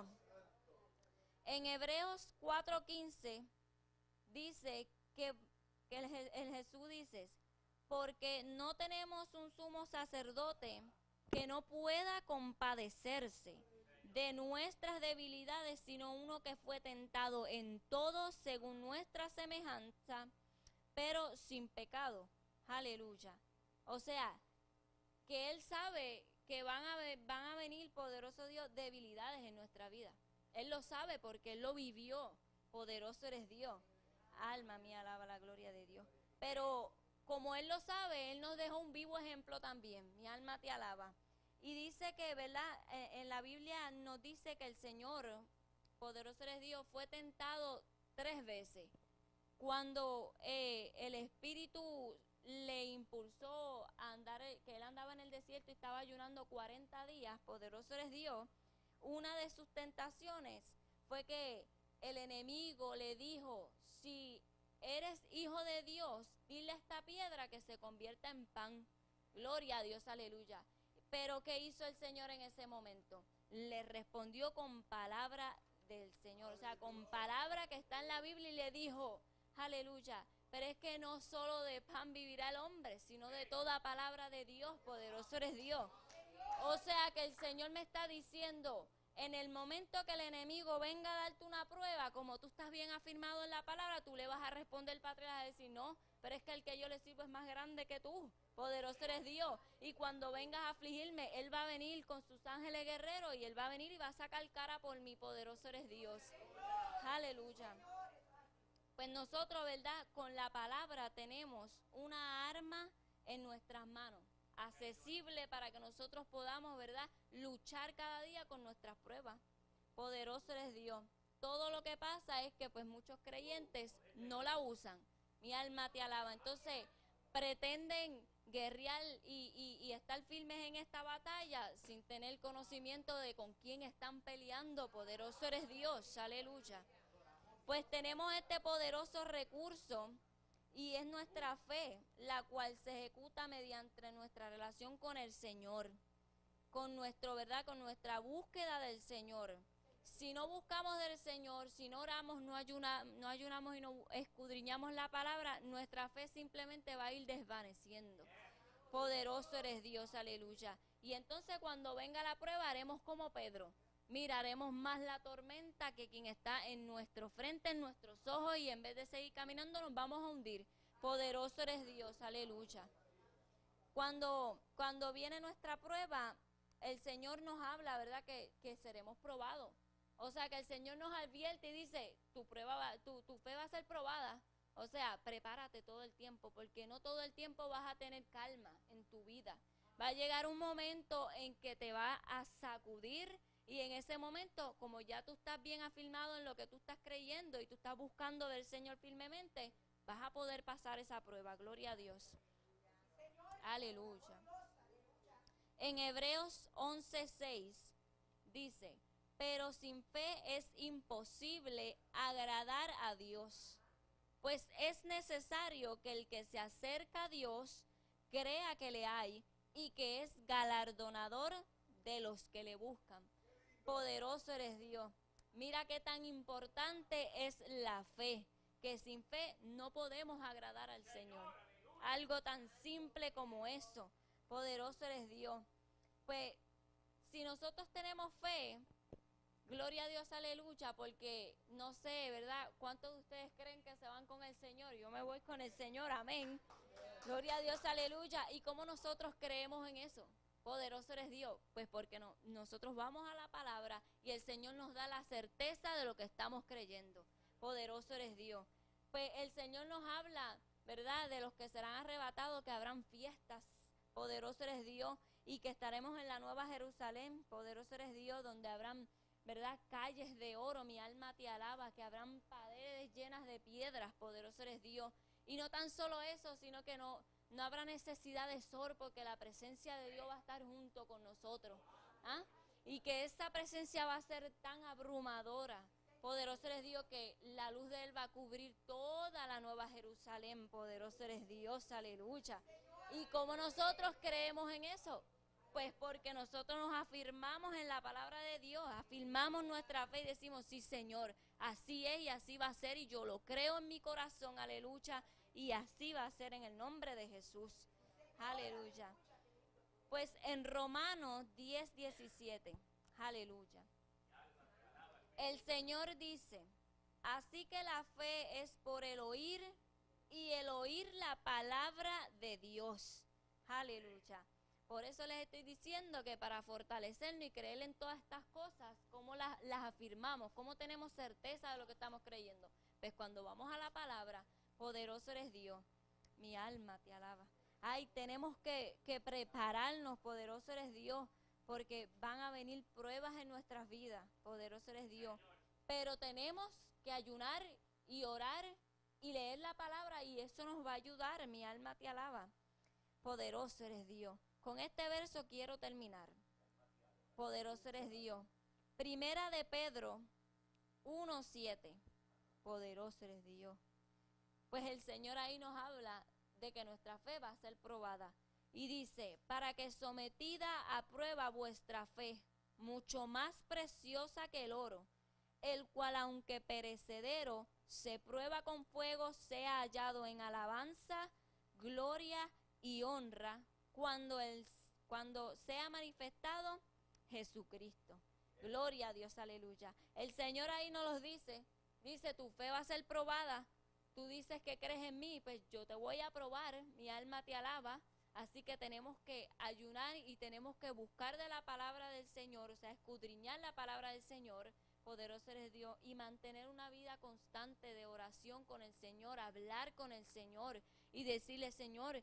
En Hebreos cuatro quince dice que, que el, el Jesús dice, porque no tenemos un sumo sacerdote que no pueda compadecerse de nuestras debilidades, sino uno que fue tentado en todo según nuestra semejanza, pero sin pecado. Aleluya. O sea, que Él sabe que van a, van a venir, poderoso Dios, debilidades en nuestra vida. Él lo sabe porque Él lo vivió. Poderoso eres Dios. Alma mía, alaba la gloria de Dios. Pero como Él lo sabe, Él nos dejó un vivo ejemplo también. Mi alma te alaba. Y dice que, ¿verdad? En la Biblia nos dice que el Señor, poderoso eres Dios, fue tentado tres veces. Cuando eh, el Espíritu le impulsó a andar, que él andaba en el desierto y estaba ayunando cuarenta días, poderoso eres Dios, una de sus tentaciones fue que el enemigo le dijo, si eres hijo de Dios, dile a esta piedra que se convierta en pan. Gloria a Dios, aleluya. Pero ¿qué hizo el Señor en ese momento? Le respondió con palabra del Señor, o sea, con palabra que está en la Biblia, y le dijo, aleluya, pero es que no solo de pan vivirá el hombre, sino de toda palabra de Dios. Poderoso eres Dios. O sea que el Señor me está diciendo, en el momento que el enemigo venga a darte una prueba, como tú estás bien afirmado en la palabra, tú le vas a responder para atrás, a decir, no, pero es que el que yo le sirvo es más grande que tú. Poderoso eres Dios. Y cuando vengas a afligirme, Él va a venir con sus ángeles guerreros y Él va a venir y va a sacar cara por mí. Poderoso eres Dios. Aleluya. Pues nosotros, ¿verdad? Con la palabra tenemos una arma en nuestras manos. accesible para que nosotros podamos, ¿verdad?, luchar cada día con nuestras pruebas. Poderoso eres Dios. Todo lo que pasa es que pues muchos creyentes no la usan. Mi alma te alaba. Entonces pretenden guerrear y, y, y estar firmes en esta batalla sin tener conocimiento de con quién están peleando. Poderoso eres Dios, aleluya. Pues tenemos este poderoso recurso y es nuestra fe, la cual se ejecuta mediante nuestra relación con el Señor, con nuestro, ¿verdad?, con nuestra búsqueda del Señor. Si no buscamos del Señor, si no oramos, no, ayuna, no ayunamos y no escudriñamos la palabra, nuestra fe simplemente va a ir desvaneciendo. Poderoso eres Dios, aleluya. Y entonces cuando venga la prueba haremos como Pedro. Miraremos más la tormenta que quien está en nuestro frente, en nuestros ojos, y en vez de seguir caminando nos vamos a hundir. Poderoso eres Dios, aleluya. Cuando, cuando viene nuestra prueba, el Señor nos habla, ¿verdad?, que, que seremos probados. O sea, que el Señor nos advierte y dice, tu, prueba va, tu, tu fe va a ser probada. O sea, prepárate todo el tiempo, porque no todo el tiempo vas a tener calma en tu vida. Va a llegar un momento en que te va a sacudir. Y en ese momento, como ya tú estás bien afirmado en lo que tú estás creyendo y tú estás buscando del Señor firmemente, vas a poder pasar esa prueba. Gloria a Dios. Aleluya. En Hebreos once seis dice, pero sin fe es imposible agradar a Dios, pues es necesario que el que se acerca a Dios crea que le hay y que es galardonador de los que le buscan. Poderoso eres Dios. Mira qué tan importante es la fe, que sin fe no podemos agradar al Señor. Algo tan simple como eso. Poderoso eres Dios. Pues si nosotros tenemos fe, gloria a Dios, aleluya, porque no sé, ¿verdad?, ¿cuántos de ustedes creen que se van con el Señor? Yo me voy con el Señor, amén. Gloria a Dios, aleluya. ¿Y cómo nosotros creemos en eso? Poderoso eres Dios, pues porque no, nosotros vamos a la palabra y el Señor nos da la certeza de lo que estamos creyendo. Poderoso eres Dios. Pues el Señor nos habla, ¿verdad?, de los que serán arrebatados, que habrán fiestas. Poderoso eres Dios, y que estaremos en la Nueva Jerusalén. Poderoso eres Dios, donde habrán, ¿verdad?, calles de oro, mi alma te alaba, que habrán paredes llenas de piedras. Poderoso eres Dios. Y no tan solo eso, sino que no No habrá necesidad de sol, porque la presencia de Dios va a estar junto con nosotros. ¿Ah? Y que esa presencia va a ser tan abrumadora. Poderoso eres Dios, que la luz de Él va a cubrir toda la Nueva Jerusalén. Poderoso eres Dios, aleluya. ¿Y cómo nosotros creemos en eso? Pues porque nosotros nos afirmamos en la palabra de Dios, afirmamos nuestra fe y decimos, sí, Señor, así es y así va a ser, y yo lo creo en mi corazón, aleluya. Y así va a ser en el nombre de Jesús. Aleluya. Pues en Romanos diez, diecisiete. Aleluya. El Señor dice, así que la fe es por el oír y el oír la palabra de Dios. Aleluya. Por eso les estoy diciendo que para fortalecernos y creer en todas estas cosas, ¿cómo las, las afirmamos? ¿Cómo tenemos certeza de lo que estamos creyendo? Pues cuando vamos a la palabra. Poderoso eres Dios, mi alma te alaba. Ay, tenemos que, que prepararnos, poderoso eres Dios, porque van a venir pruebas en nuestras vidas, poderoso eres Dios. Pero tenemos que ayunar y orar y leer la palabra, y eso nos va a ayudar, mi alma te alaba. Poderoso eres Dios. Con este verso quiero terminar. Poderoso eres Dios. Primera de Pedro uno siete. Poderoso eres Dios. Pues el Señor ahí nos habla de que nuestra fe va a ser probada. Y dice, para que sometida a prueba vuestra fe, mucho más preciosa que el oro, el cual aunque perecedero, se prueba con fuego, sea hallado en alabanza, gloria y honra, cuando, el, cuando sea manifestado Jesucristo. Gloria a Dios, aleluya. El Señor ahí nos los dice, dice, tu fe va a ser probada. Tú dices que crees en mí, pues yo te voy a probar, mi alma te alaba. Así que tenemos que ayunar y tenemos que buscar de la palabra del Señor, o sea, escudriñar la palabra del Señor, poderoso eres Dios, y mantener una vida constante de oración con el Señor, hablar con el Señor y decirle, Señor,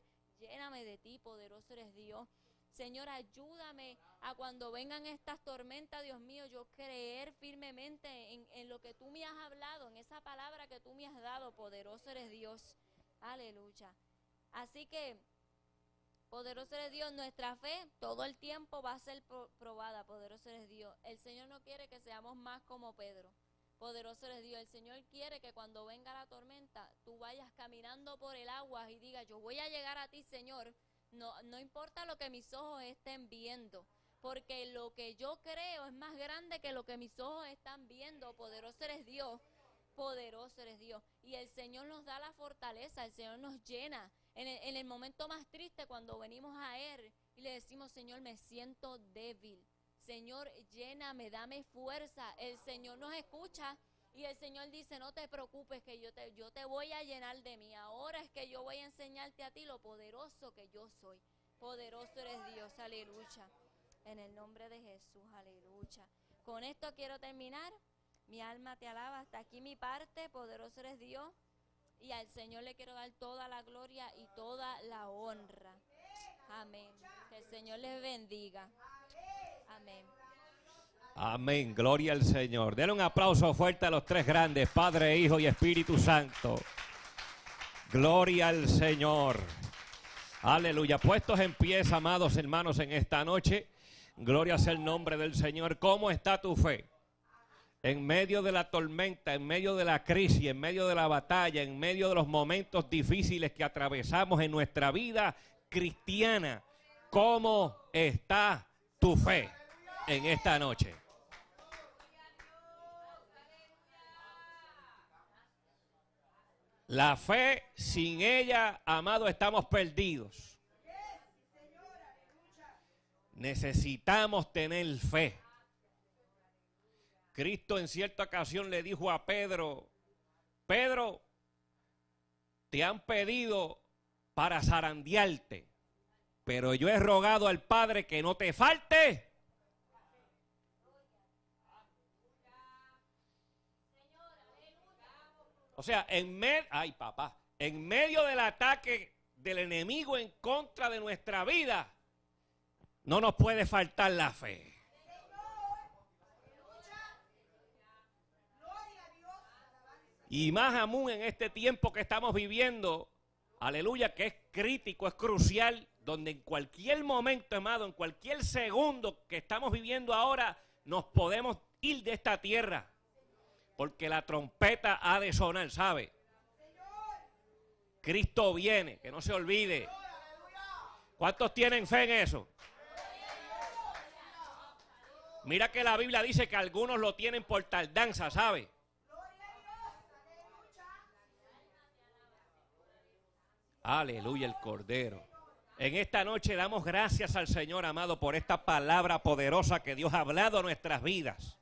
lléname de ti, poderoso eres Dios. Señor, ayúdame a cuando vengan estas tormentas, Dios mío, yo creer firmemente en, en lo que tú me has hablado, en esa palabra que tú me has dado, poderoso eres Dios. Aleluya. Así que, poderoso eres Dios, nuestra fe todo el tiempo va a ser probada, poderoso eres Dios. El Señor no quiere que seamos más como Pedro. Poderoso eres Dios. El Señor quiere que cuando venga la tormenta, tú vayas caminando por el agua y digas, yo voy a llegar a ti, Señor. No, no importa lo que mis ojos estén viendo, porque lo que yo creo es más grande que lo que mis ojos están viendo. Poderoso eres Dios, poderoso eres Dios. Y el Señor nos da la fortaleza, el Señor nos llena. En el, en el momento más triste, cuando venimos a Él y le decimos, Señor, me siento débil. Señor, lléname, dame fuerza. El Señor nos escucha. Y el Señor dice, no te preocupes que yo te, yo te voy a llenar de mí. Ahora es que yo voy a enseñarte a ti lo poderoso que yo soy. Poderoso eres Dios, aleluya. En el nombre de Jesús, aleluya. Con esto quiero terminar. Mi alma te alaba. Hasta aquí mi parte. Poderoso eres Dios. Y al Señor le quiero dar toda la gloria y toda la honra. Amén. Que el Señor les bendiga. Amén. Amén, gloria al Señor. Denle un aplauso fuerte a los tres grandes, Padre, Hijo y Espíritu Santo. Gloria al Señor. Aleluya. Puestos en pies, amados hermanos, en esta noche, gloria sea el nombre del Señor. ¿Cómo está tu fe? En medio de la tormenta, en medio de la crisis, en medio de la batalla, en medio de los momentos difíciles que atravesamos en nuestra vida cristiana, ¿cómo está tu fe en esta noche? La fe, sin ella, amado, estamos perdidos. Necesitamos tener fe. Cristo en cierta ocasión le dijo a Pedro, Pedro, te han pedido para zarandearte, pero yo he rogado al Padre que no te falte. O sea, en medio, ay papá, en medio del ataque del enemigo en contra de nuestra vida, no nos puede faltar la fe. Y más aún en este tiempo que estamos viviendo, aleluya, que es crítico, es crucial, donde en cualquier momento, amado, en cualquier segundo que estamos viviendo ahora, nos podemos ir de esta tierra. Porque la trompeta ha de sonar, ¿sabe? Cristo viene, que no se olvide. ¿Cuántos tienen fe en eso? Mira que la Biblia dice que algunos lo tienen por tardanza, ¿sabe? Aleluya, el Cordero. En esta noche damos gracias al Señor, amado, por esta palabra poderosa que Dios ha hablado a nuestras vidas.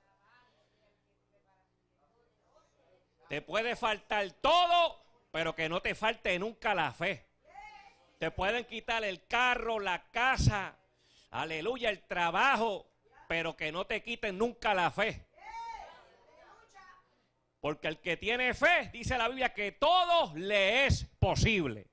Te puede faltar todo, pero que no te falte nunca la fe. Te pueden quitar el carro, la casa, aleluya, el trabajo, pero que no te quiten nunca la fe. Porque el que tiene fe, dice la Biblia, que todo le es posible.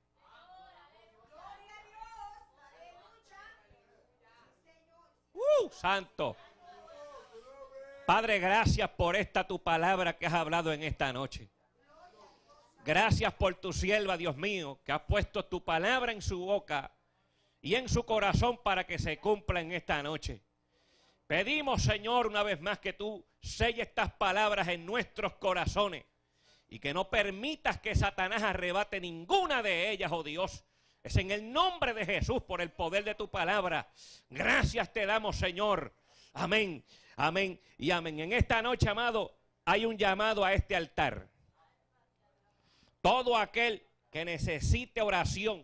Uh, santo. Padre, gracias por esta tu palabra que has hablado en esta noche. Gracias por tu sierva, Dios mío, que has puesto tu palabra en su boca y en su corazón para que se cumpla en esta noche. Pedimos, Señor, una vez más que tú selles estas palabras en nuestros corazones y que no permitas que Satanás arrebate ninguna de ellas, oh Dios. Es en el nombre de Jesús, por el poder de tu palabra. Gracias te damos, Señor. Amén. Amén y amén. En esta noche, amado, hay un llamado a este altar. Todo aquel que necesite oración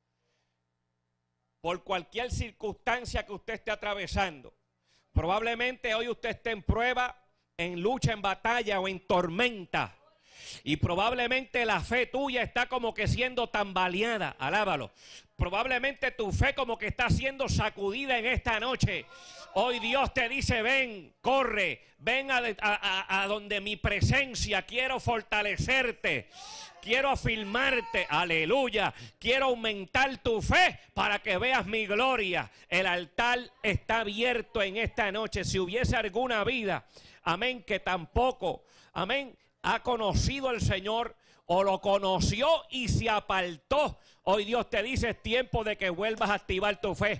por cualquier circunstancia que usted esté atravesando. Probablemente hoy usted esté en prueba, en lucha, en batalla o en tormenta. Y probablemente la fe tuya está como que siendo tambaleada. Alábalo. Probablemente tu fe como que está siendo sacudida en esta noche. Hoy Dios te dice, ven, corre, ven a, a, a donde mi presencia, quiero fortalecerte, quiero afirmarte, aleluya, quiero aumentar tu fe para que veas mi gloria. El altar está abierto en esta noche. Si hubiese alguna vida, amén, que tampoco, amén, ha conocido al Señor o lo conoció y se apartó, hoy Dios te dice, es tiempo de que vuelvas a activar tu fe.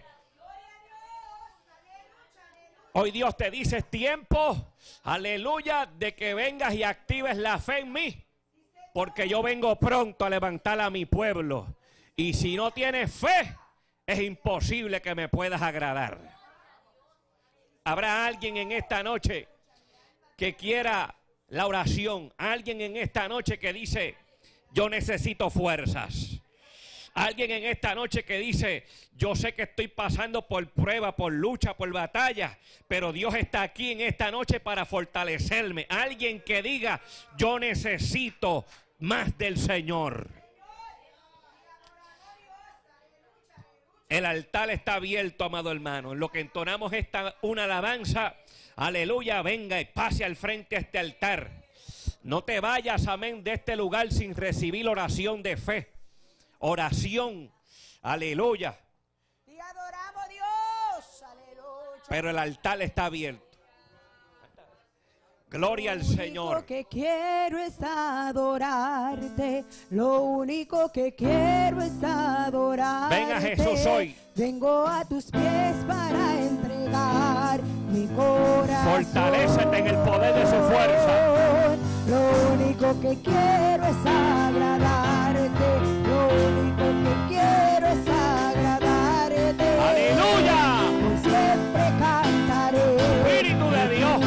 Hoy Dios te dice, es tiempo, aleluya, de que vengas y actives la fe en mí. Porque yo vengo pronto a levantar a mi pueblo. Y si no tienes fe, es imposible que me puedas agradar. Habrá alguien en esta noche que quiera la oración. Alguien en esta noche que dice, yo necesito fuerzas. Alguien en esta noche que dice, yo sé que estoy pasando por prueba, por lucha, por batalla, pero Dios está aquí en esta noche para fortalecerme. Alguien que diga, yo necesito más del Señor. El altar está abierto, amado hermano. En lo que entonamos esta una alabanza, aleluya, venga y pase al frente a este altar. No te vayas, amén, de este lugar sin recibir oración de fe. Oración, aleluya. Y adoramos a Dios, aleluya. Pero el altar está abierto. Gloria al Señor. Lo único que quiero es adorarte. Lo único que quiero es adorarte. Venga Jesús hoy. Vengo a tus pies para entregar mi corazón. Fortalécete en el poder de su fuerza. Lo único que quiero es agradarte. Lo único que quiero es agradarte. Aleluya. Yo siempre cantaré. Espíritu de Dios.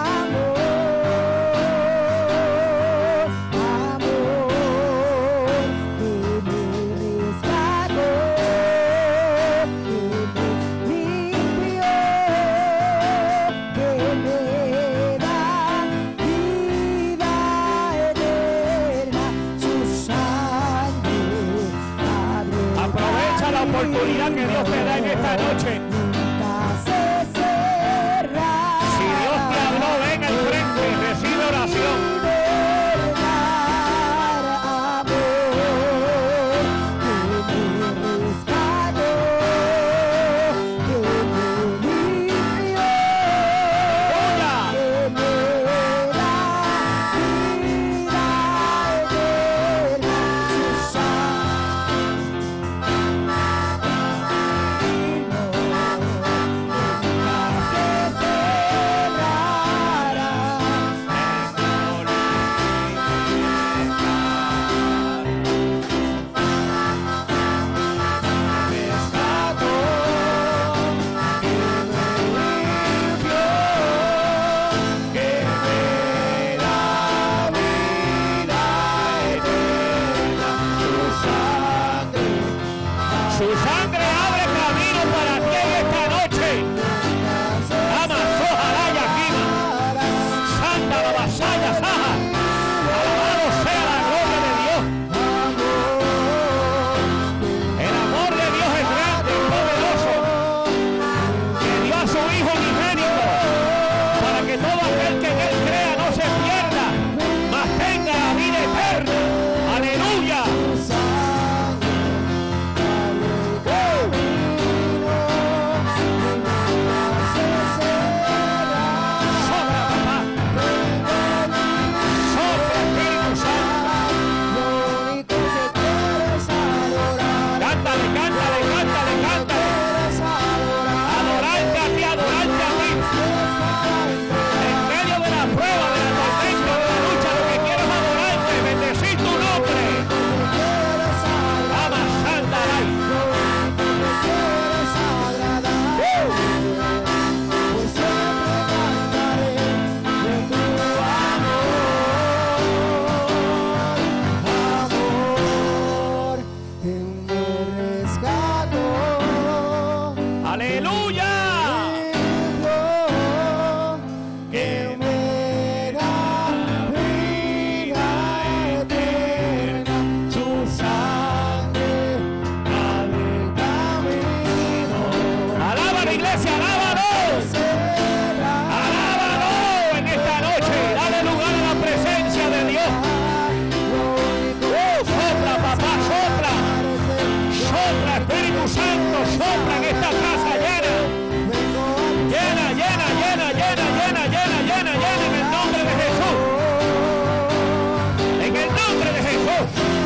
Oportunidad que Dios te da en esta noche. Si Dios te habló, ven al frente y recibe oración. Espíritu Santo, sopla en esta casa llena. Llena, llena, llena, llena, llena, llena, llena, llena en el nombre de Jesús. En el nombre de Jesús.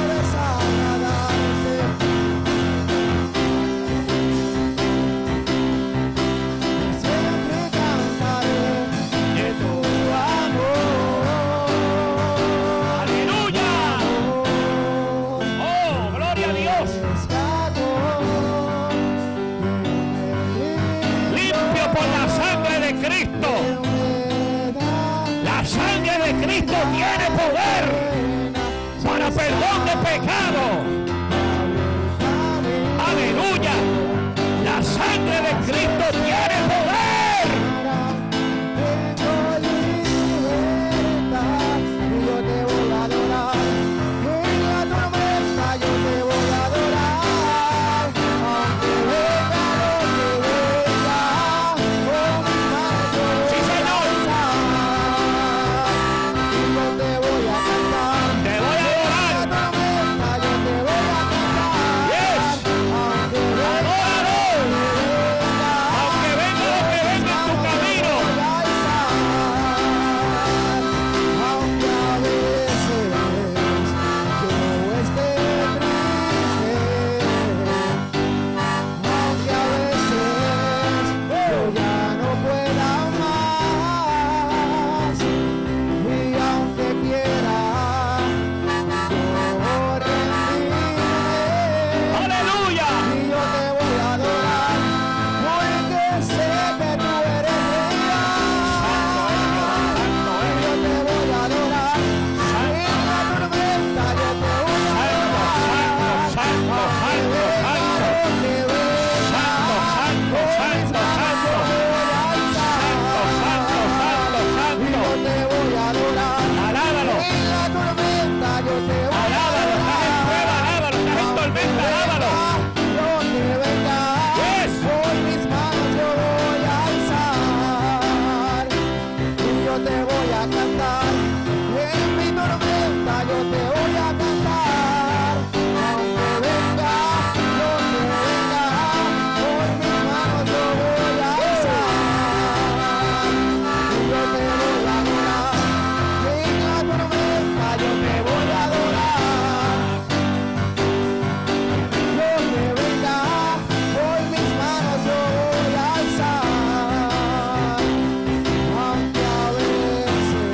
Cristo tiene poder para perdón de pecado. Aleluya. La sangre de Cristo tiene poder. Yo te voy a adorar. En la tormenta yo te voy a adorar. Aunque venga lo que venga. Sí, Señor. Te voy a cantar, te voy a adorar. En la tormenta yo te voy a cantar. Yes. Aunque adóralo. Aunque venga lo que venga en tu camino. Aunque a veces yo esté triste. Aunque a veces yo ya no pueda más. Y aunque quiera yo rendirme, aleluya, y yo te voy a adorar, porque sé que tú eres real. Y yo te voy a adorar, en la tormenta yo te voy a adorar. Santo, santo, santo, santo, santo, santo, santo, santo, santo, santo, yo te voy a adorar. Alábalo. En la tormenta yo te voy a adorar. Estás en prueba, alábalo. Estás en tormenta, alábalo. Lo que venga, con mis manos yo voy a alzar. Y yo te voy a cantar. En mi tormenta yo te voy a cantar. Aunque venga, lo que venga, con mis manos yo voy a alzar. Y yo te voy a adorar. En la tormenta yo te voy a adorar. Lo que venga, por mis manos yo voy a alzar. Aunque a veces yo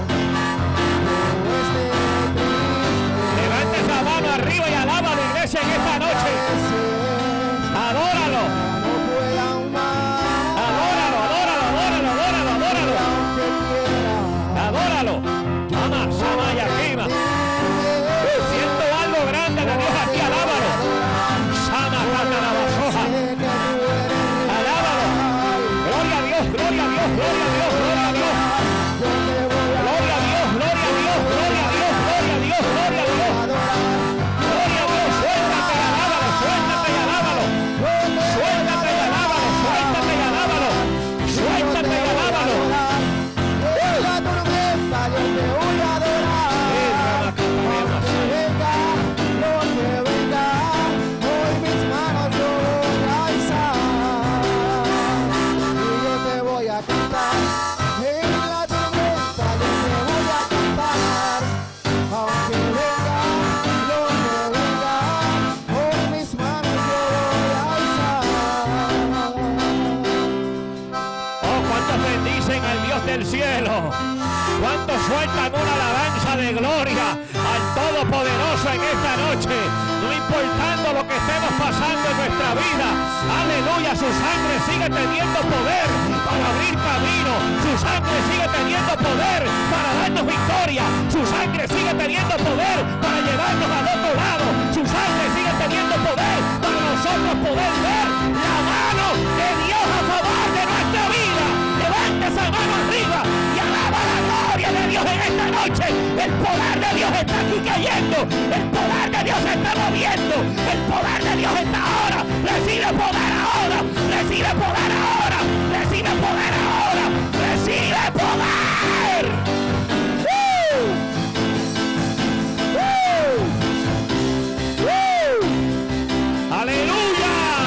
esté triste. Levante esa mano arriba y alaba a la iglesia en esta noche. Adóralo. No puedan más. Adóralo, adóralo, adóralo, adóralo, adóralo. Aunque quiera. Adóralo. Ama, sama y arriba. Siento algo grande de Dios aquí, alábalo. Sama, canta la basoja. Alábalo. Gloria a Dios, gloria a Dios, gloria a Dios, gloria a Dios. Gloria a Dios, gloria a Dios, gloria a Dios, gloria a Dios, gloria a Dios. Gloria a Dios, suéltate y alábalo, suéltate y alábalo. Suéltate y alábalo, suéltate y alábalo. Suéltate y alábalo. En la tormenta yo te voy a adorar. Aunque venga lo que venga, hoy mis manos yo voy a alzar. Y yo te voy a cantar. En la tormenta yo te voy a cantar. Aunque venga lo que venga, hoy mis manos yo voy a alzar. Oh, cuántos bendicen al Dios del cielo. Cuántos sueltan una alabanza de gloria al Todopoderoso en esta noche. No importando lo que estemos pasando en nuestra vida. Aleluya, su sangre sigue teniendo poder para abrir camino. Su sangre sigue teniendo poder para darnos victoria. Su sangre sigue teniendo poder para llevarnos al otro lado. Su sangre sigue teniendo poder para nosotros poder ver la mano de Dios a favor de nuestra vida. Levante esa mano arriba y alaba la gloria de Dios en esta noche. El poder de Dios está aquí cayendo. El poder de Dios se está moviendo. El poder de Dios está ahora. Recibe poder ahora. Recibe poder ahora. Recibe poder ahora. Recibe poder. ¡Woo! ¡Woo! ¡Woo! ¡Aleluya!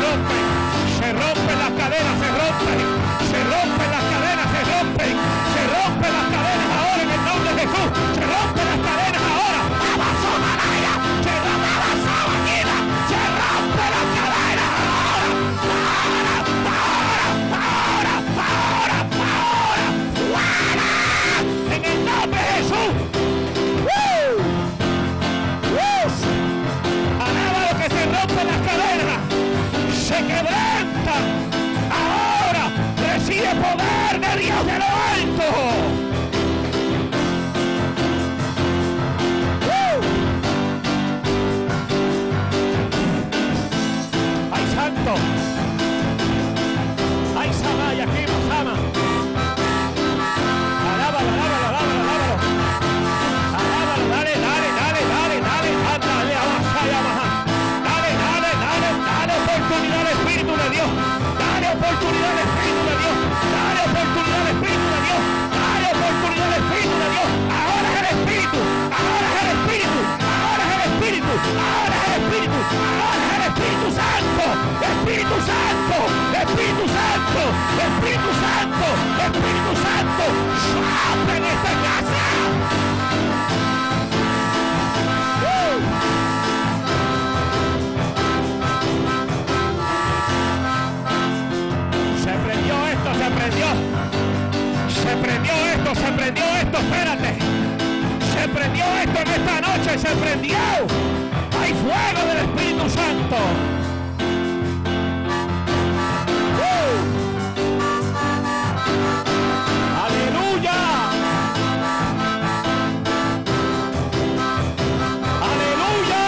rompen, se rompen las cadenas, se rompen, se rompen las cadenas, se rompen, se rompen las cadenas ahora en el nombre de Jesús, se rompen las cadenas ahora, avanzó Maraya, se rompe la sabanina, se rompe las cadenas ahora, ahora, ahora, ahora, ahora, fuera, en el nombre de Jesús. ¡Woo! ¡Woo! Alaba lo que se rompe las cadenas, se quebranta, ahora recibe poder de Dios de lo alto. ¡Woo! ¡Ay, santo! ¡Ay, Samaya, aquí nos ama! Alábalo, alábalo, alábalo, alábalo. Alábalo, dale, dale, dale, dale, dale, dale, avanza, avanza. Dale, dale, dale, dale oportunidad al Espíritu de Dios. Dale oportunidad al Espíritu de Dios. Dale oportunidad al Espíritu de Dios. Dale oportunidad al Espíritu de Dios. Ahora es el Espíritu. Ahora es el Espíritu. Ahora es el Espíritu. Ahora es el Espíritu. Ahora es el Espíritu Santo. Espíritu Santo. Espíritu Santo. Espíritu Santo. Espíritu Santo. Sopla en esta casa. ¡Uh! Se prendió esto, se prendió. Se prendió esto, se prendió esto, espérate. Se prendió esto en esta noche, se prendió. Hay fuego del Espíritu Santo. ¡Uh! ¡Aleluya! ¡Aleluya!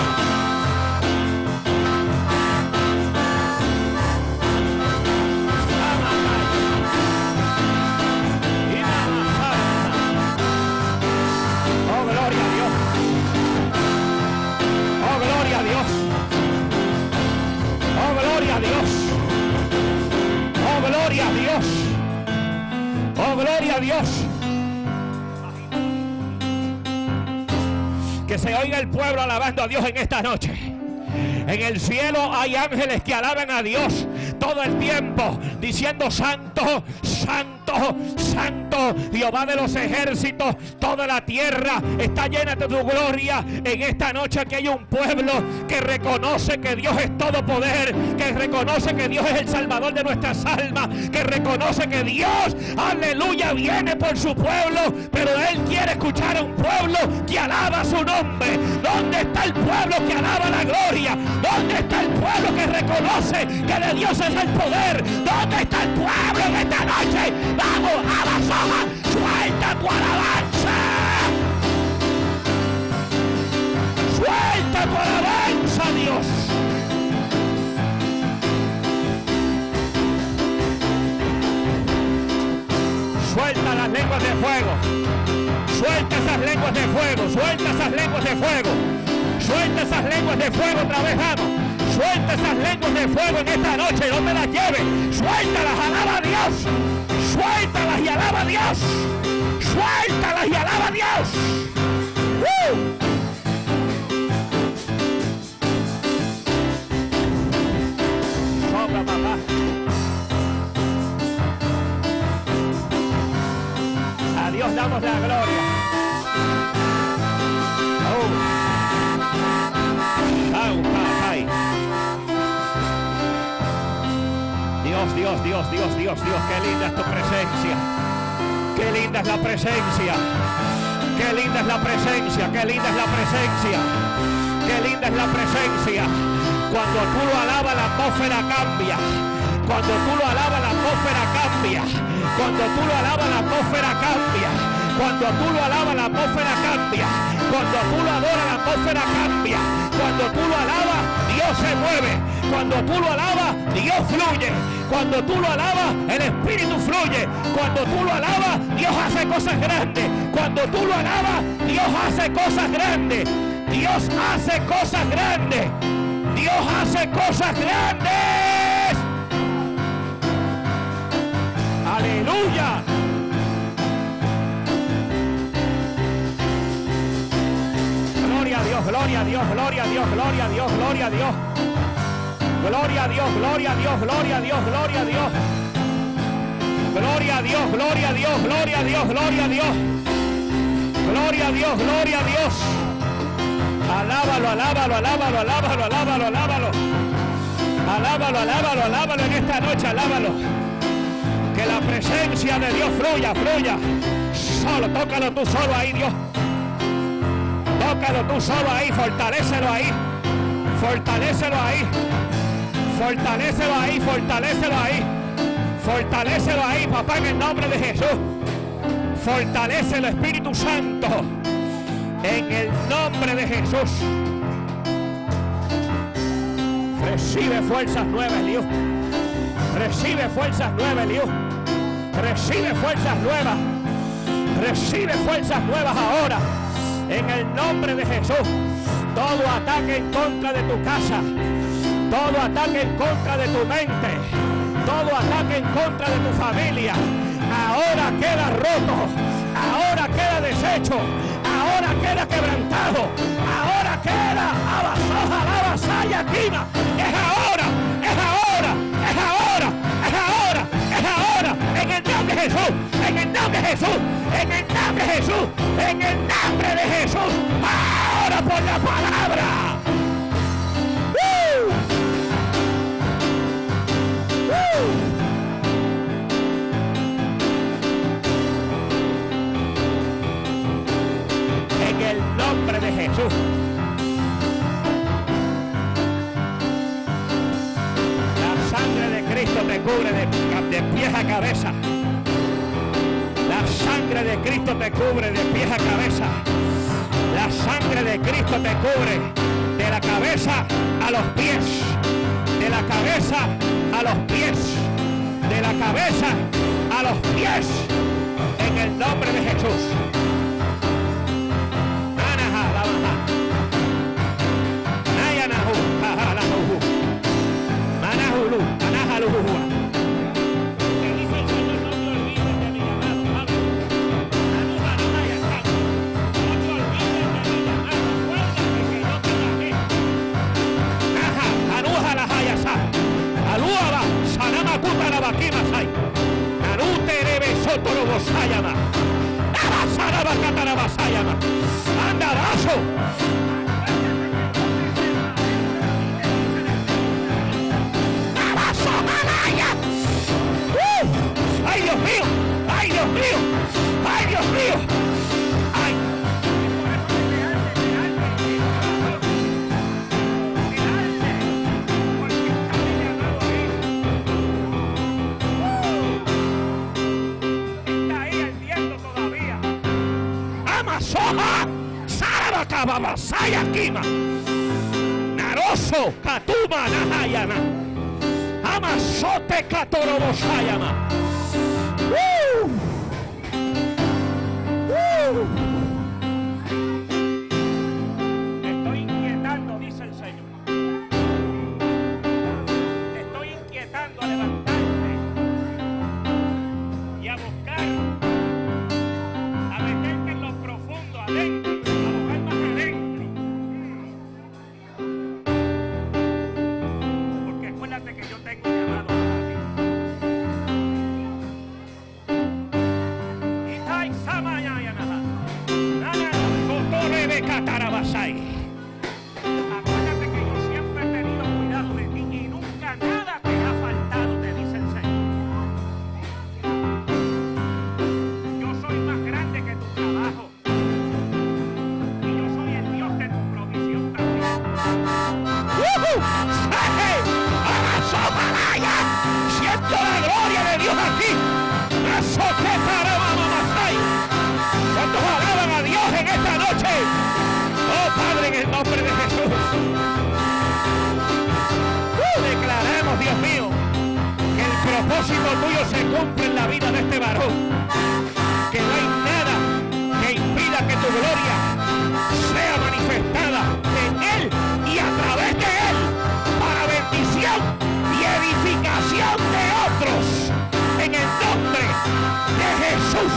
Oh, gloria a Dios. Oh, gloria a Dios. Oh, gloria a Dios. Oh, gloria a Dios. Oh, gloria a Dios. Que se oiga el pueblo alabando a Dios en esta noche. En el cielo hay ángeles que alaban a Dios todo el tiempo, diciendo santo, santo, santo, Jehová de los ejércitos. Toda la tierra está llena de tu gloria. En esta noche aquí hay un pueblo que reconoce que Dios es todo poder, que reconoce que Dios es el Salvador de nuestras almas, que reconoce que Dios, aleluya, viene por su pueblo, pero Él quiere escuchar a un pueblo que alaba su nombre. ¿Dónde está el pueblo que alaba la gloria? ¿Dónde está el pueblo que reconoce que de Dios es el poder? ¿Dónde está el pueblo en esta noche? Vamos, avanza, suelta tu alabanza. Suelta tu alabanza, Dios. Suelta las lenguas de fuego. Suelta esas lenguas de fuego. Suelta esas lenguas de fuego. Suelta esas lenguas de fuego otra vez, vamos. Suelta esas lenguas de fuego en esta noche, no me las lleve. Suéltalas, alaba a Dios. Suéltalas y alaba a Dios. Suéltalas y alaba a Dios. ¡Uh! Sopla, papá. A Dios damos la gloria. Oh. Dios, Dios, Dios, Dios, Dios, Dios, qué linda es tu presencia. Qué linda es la presencia. Qué linda es la presencia. Qué linda es la presencia. Qué linda es la presencia. Cuando tú lo alabas, la atmósfera cambia. Cuando tú lo alabas, la atmósfera cambia. Cuando tú lo alabas, la atmósfera cambia. Cuando tú lo alabas, la atmósfera cambia. Cuando tú lo adoras, la atmósfera cambia. Cuando tú lo alabas, Dios se mueve. Cuando tú lo alabas, Dios fluye. Cuando tú lo alabas, el Espíritu fluye. Cuando tú lo alabas, Dios hace cosas grandes. Cuando tú lo alabas, Dios hace cosas grandes. Dios hace cosas grandes. Dios hace cosas grandes. Aleluya. Gloria a Dios, gloria a Dios, gloria a Dios, gloria a Dios, gloria a Dios. Gloria a Dios, gloria a Dios, gloria a Dios, gloria a Dios. Gloria a Dios, gloria a Dios, gloria a Dios, gloria a Dios. Gloria a Dios, gloria a Dios. Alábalo, alábalo, alábalo, alábalo, alábalo, alábalo. Alábalo, alábalo, alábalo en esta noche, alábalo. Que la presencia de Dios fluya, fluya. Solo, tócalo tú solo ahí, Dios. Tócalo tú solo ahí, fortalécelo ahí. Fortalécelo ahí. Fortalécelo ahí, fortalécelo ahí. Fortalécelo ahí, papá, en el nombre de Jesús. Fortalécelo, Espíritu Santo. En el nombre de Jesús. Recibe fuerzas nuevas, Dios. Recibe fuerzas nuevas, Dios. Recibe fuerzas nuevas. Recibe fuerzas nuevas ahora. En el nombre de Jesús. Todo ataque en contra de tu casa. Todo ataque en contra de tu mente. Todo ataque en contra de tu familia. Ahora queda roto. Ahora queda deshecho. Ahora queda quebrantado. Ahora queda abasoja la vasalla quima. Es ahora. Es ahora. Es ahora. Es ahora. Es ahora. En el nombre de Jesús. En el nombre de Jesús. En el nombre de Jesús. En el nombre de Jesús. Ahora por la palabra. ¡Uh! ¡Uh! En el nombre de Jesús. La sangre de Cristo te cubre de, de pies a cabeza. La sangre de Cristo te cubre de pies a cabeza. La sangre de Cristo te cubre de la cabeza a los pies. De la cabeza a los pies. De la cabeza a los pies. En el nombre de Jesús. Que dice el Señor, no te olvides de mi llamado. No te olvides de mi llamado. Acuérdate que yo te llamé. Ajá, anuja la hayasa. Alúaba, sanama kuta la bakima sai. Anute rebe soto lo bosayama. Abasara bakata la basayama. Anda vaso. ¡Ay, Dios mío! ¡Ay, Dios mío! ¡Ay, Dios mío! ¡Ay! Está ahí ardiendo todavía. ¡Amasoja! ¡Sarabacababasaya Kima! ¡Naroso! ¡Katuma Nahayana! ¡Amasote Katorobosayama! ¡Uh! ¡Uh! Estoy inquietando, dice el Señor. Estoy inquietando a levantarte y a buscar, a meterte en lo profundo, adentro, a buscar más adentro. Porque acuérdate que yo tengo llamado para ti. Acuérdate que yo siempre he tenido cuidado de ti y nunca nada te ha faltado, te dice el Señor. Yo soy más grande que tu trabajo y yo soy el Dios de tu provisión también. Siento la gloria de Dios aquí. ¿Cuántos alaban a Dios en esta noche? Oh Padre, en el nombre de Jesús. Uh, declaramos, Dios mío, que el propósito tuyo se cumple en la vida de este varón. Que no hay nada que impida que tu gloria sea manifestada en él y a través de él para bendición y edificación de otros. En el nombre de Jesús.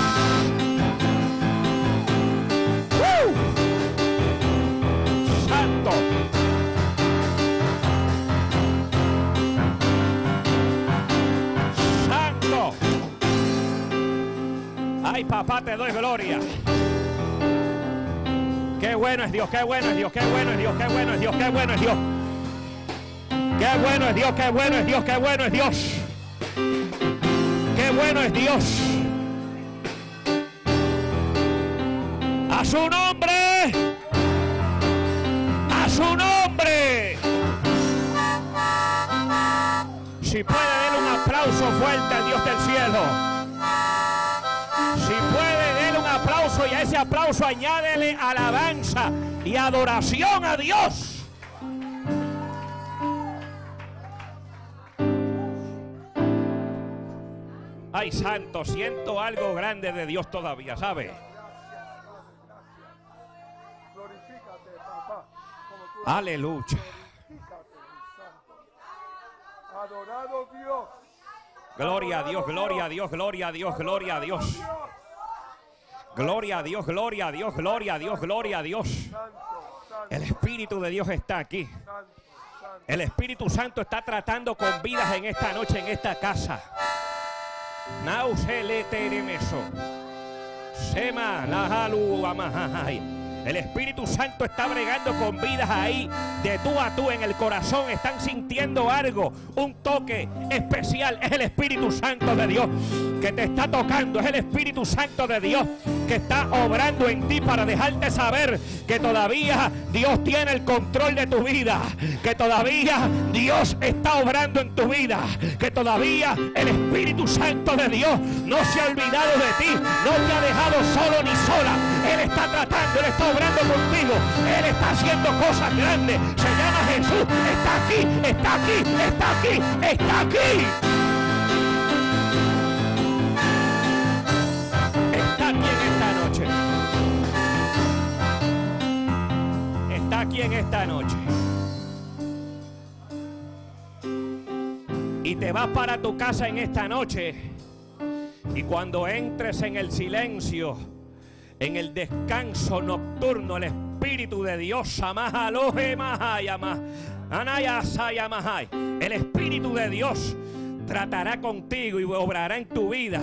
papá, te doy gloria. Qué bueno es Dios, qué bueno es Dios, qué bueno es Dios, qué bueno es Dios, qué bueno es Dios. Qué bueno es Dios, qué bueno es Dios, qué bueno es Dios. Qué bueno es Dios. A su nombre. A su nombre. Si puede, denle un aplauso fuerte al Dios del cielo. Si puede, denle un aplauso y a ese aplauso añádele alabanza y adoración a Dios. Ay, santo, siento algo grande de Dios todavía, ¿sabe? Aleluya. Adorado Dios. Gloria a Dios, gloria a Dios, gloria a Dios, gloria a Dios. Gloria a Dios, gloria a Dios, gloria a Dios, gloria a Dios. El Espíritu de Dios está aquí. El Espíritu Santo está tratando con vidas en esta noche, en esta casa. Nauseleteremeso. Sema lahalu amahai. El Espíritu Santo está bregando con vidas ahí, de tú a tú en el corazón. Están sintiendo algo, un toque especial. Es el Espíritu Santo de Dios que te está tocando. Es el Espíritu Santo de Dios que está obrando en ti para dejarte saber que todavía Dios tiene el control de tu vida. Que todavía Dios está obrando en tu vida. Que todavía el Espíritu Santo de Dios no se ha olvidado de ti. No te ha dejado solo ni sola. Él está tratando, Él está obrando contigo. Él está haciendo cosas grandes. Se llama Jesús. Está aquí, está aquí, está aquí, está aquí. Está aquí en esta noche. Está aquí en esta noche. Y te vas para tu casa en esta noche. Y cuando entres en el silencio, en el descanso nocturno, el Espíritu de Dios, el Espíritu de Dios tratará contigo y obrará en tu vida.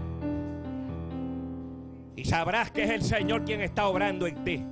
Y sabrás que es el Señor quien está obrando en ti.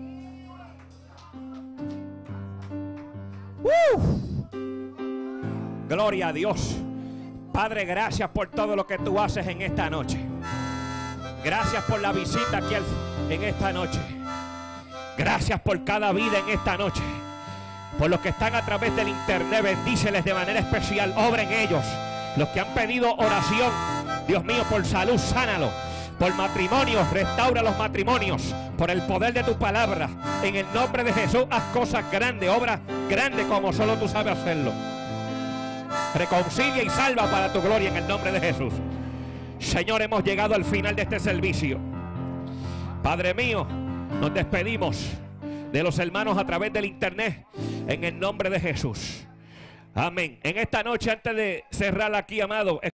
¡Uh! Gloria a Dios. Padre, gracias por todo lo que tú haces en esta noche. Gracias por la visita aquí en esta noche. Gracias por cada vida en esta noche. Por los que están a través del internet, bendíceles de manera especial. Obra en ellos. Los que han pedido oración, Dios mío, por salud, sánalo. Por matrimonios, restaura los matrimonios. Por el poder de tu palabra. En el nombre de Jesús, haz cosas grandes, obras grandes como solo tú sabes hacerlo. Reconcilia y salva para tu gloria en el nombre de Jesús. Señor, hemos llegado al final de este servicio. Padre mío, nos despedimos de los hermanos a través del internet en el nombre de Jesús. Amén. En esta noche, antes de cerrar aquí, amado,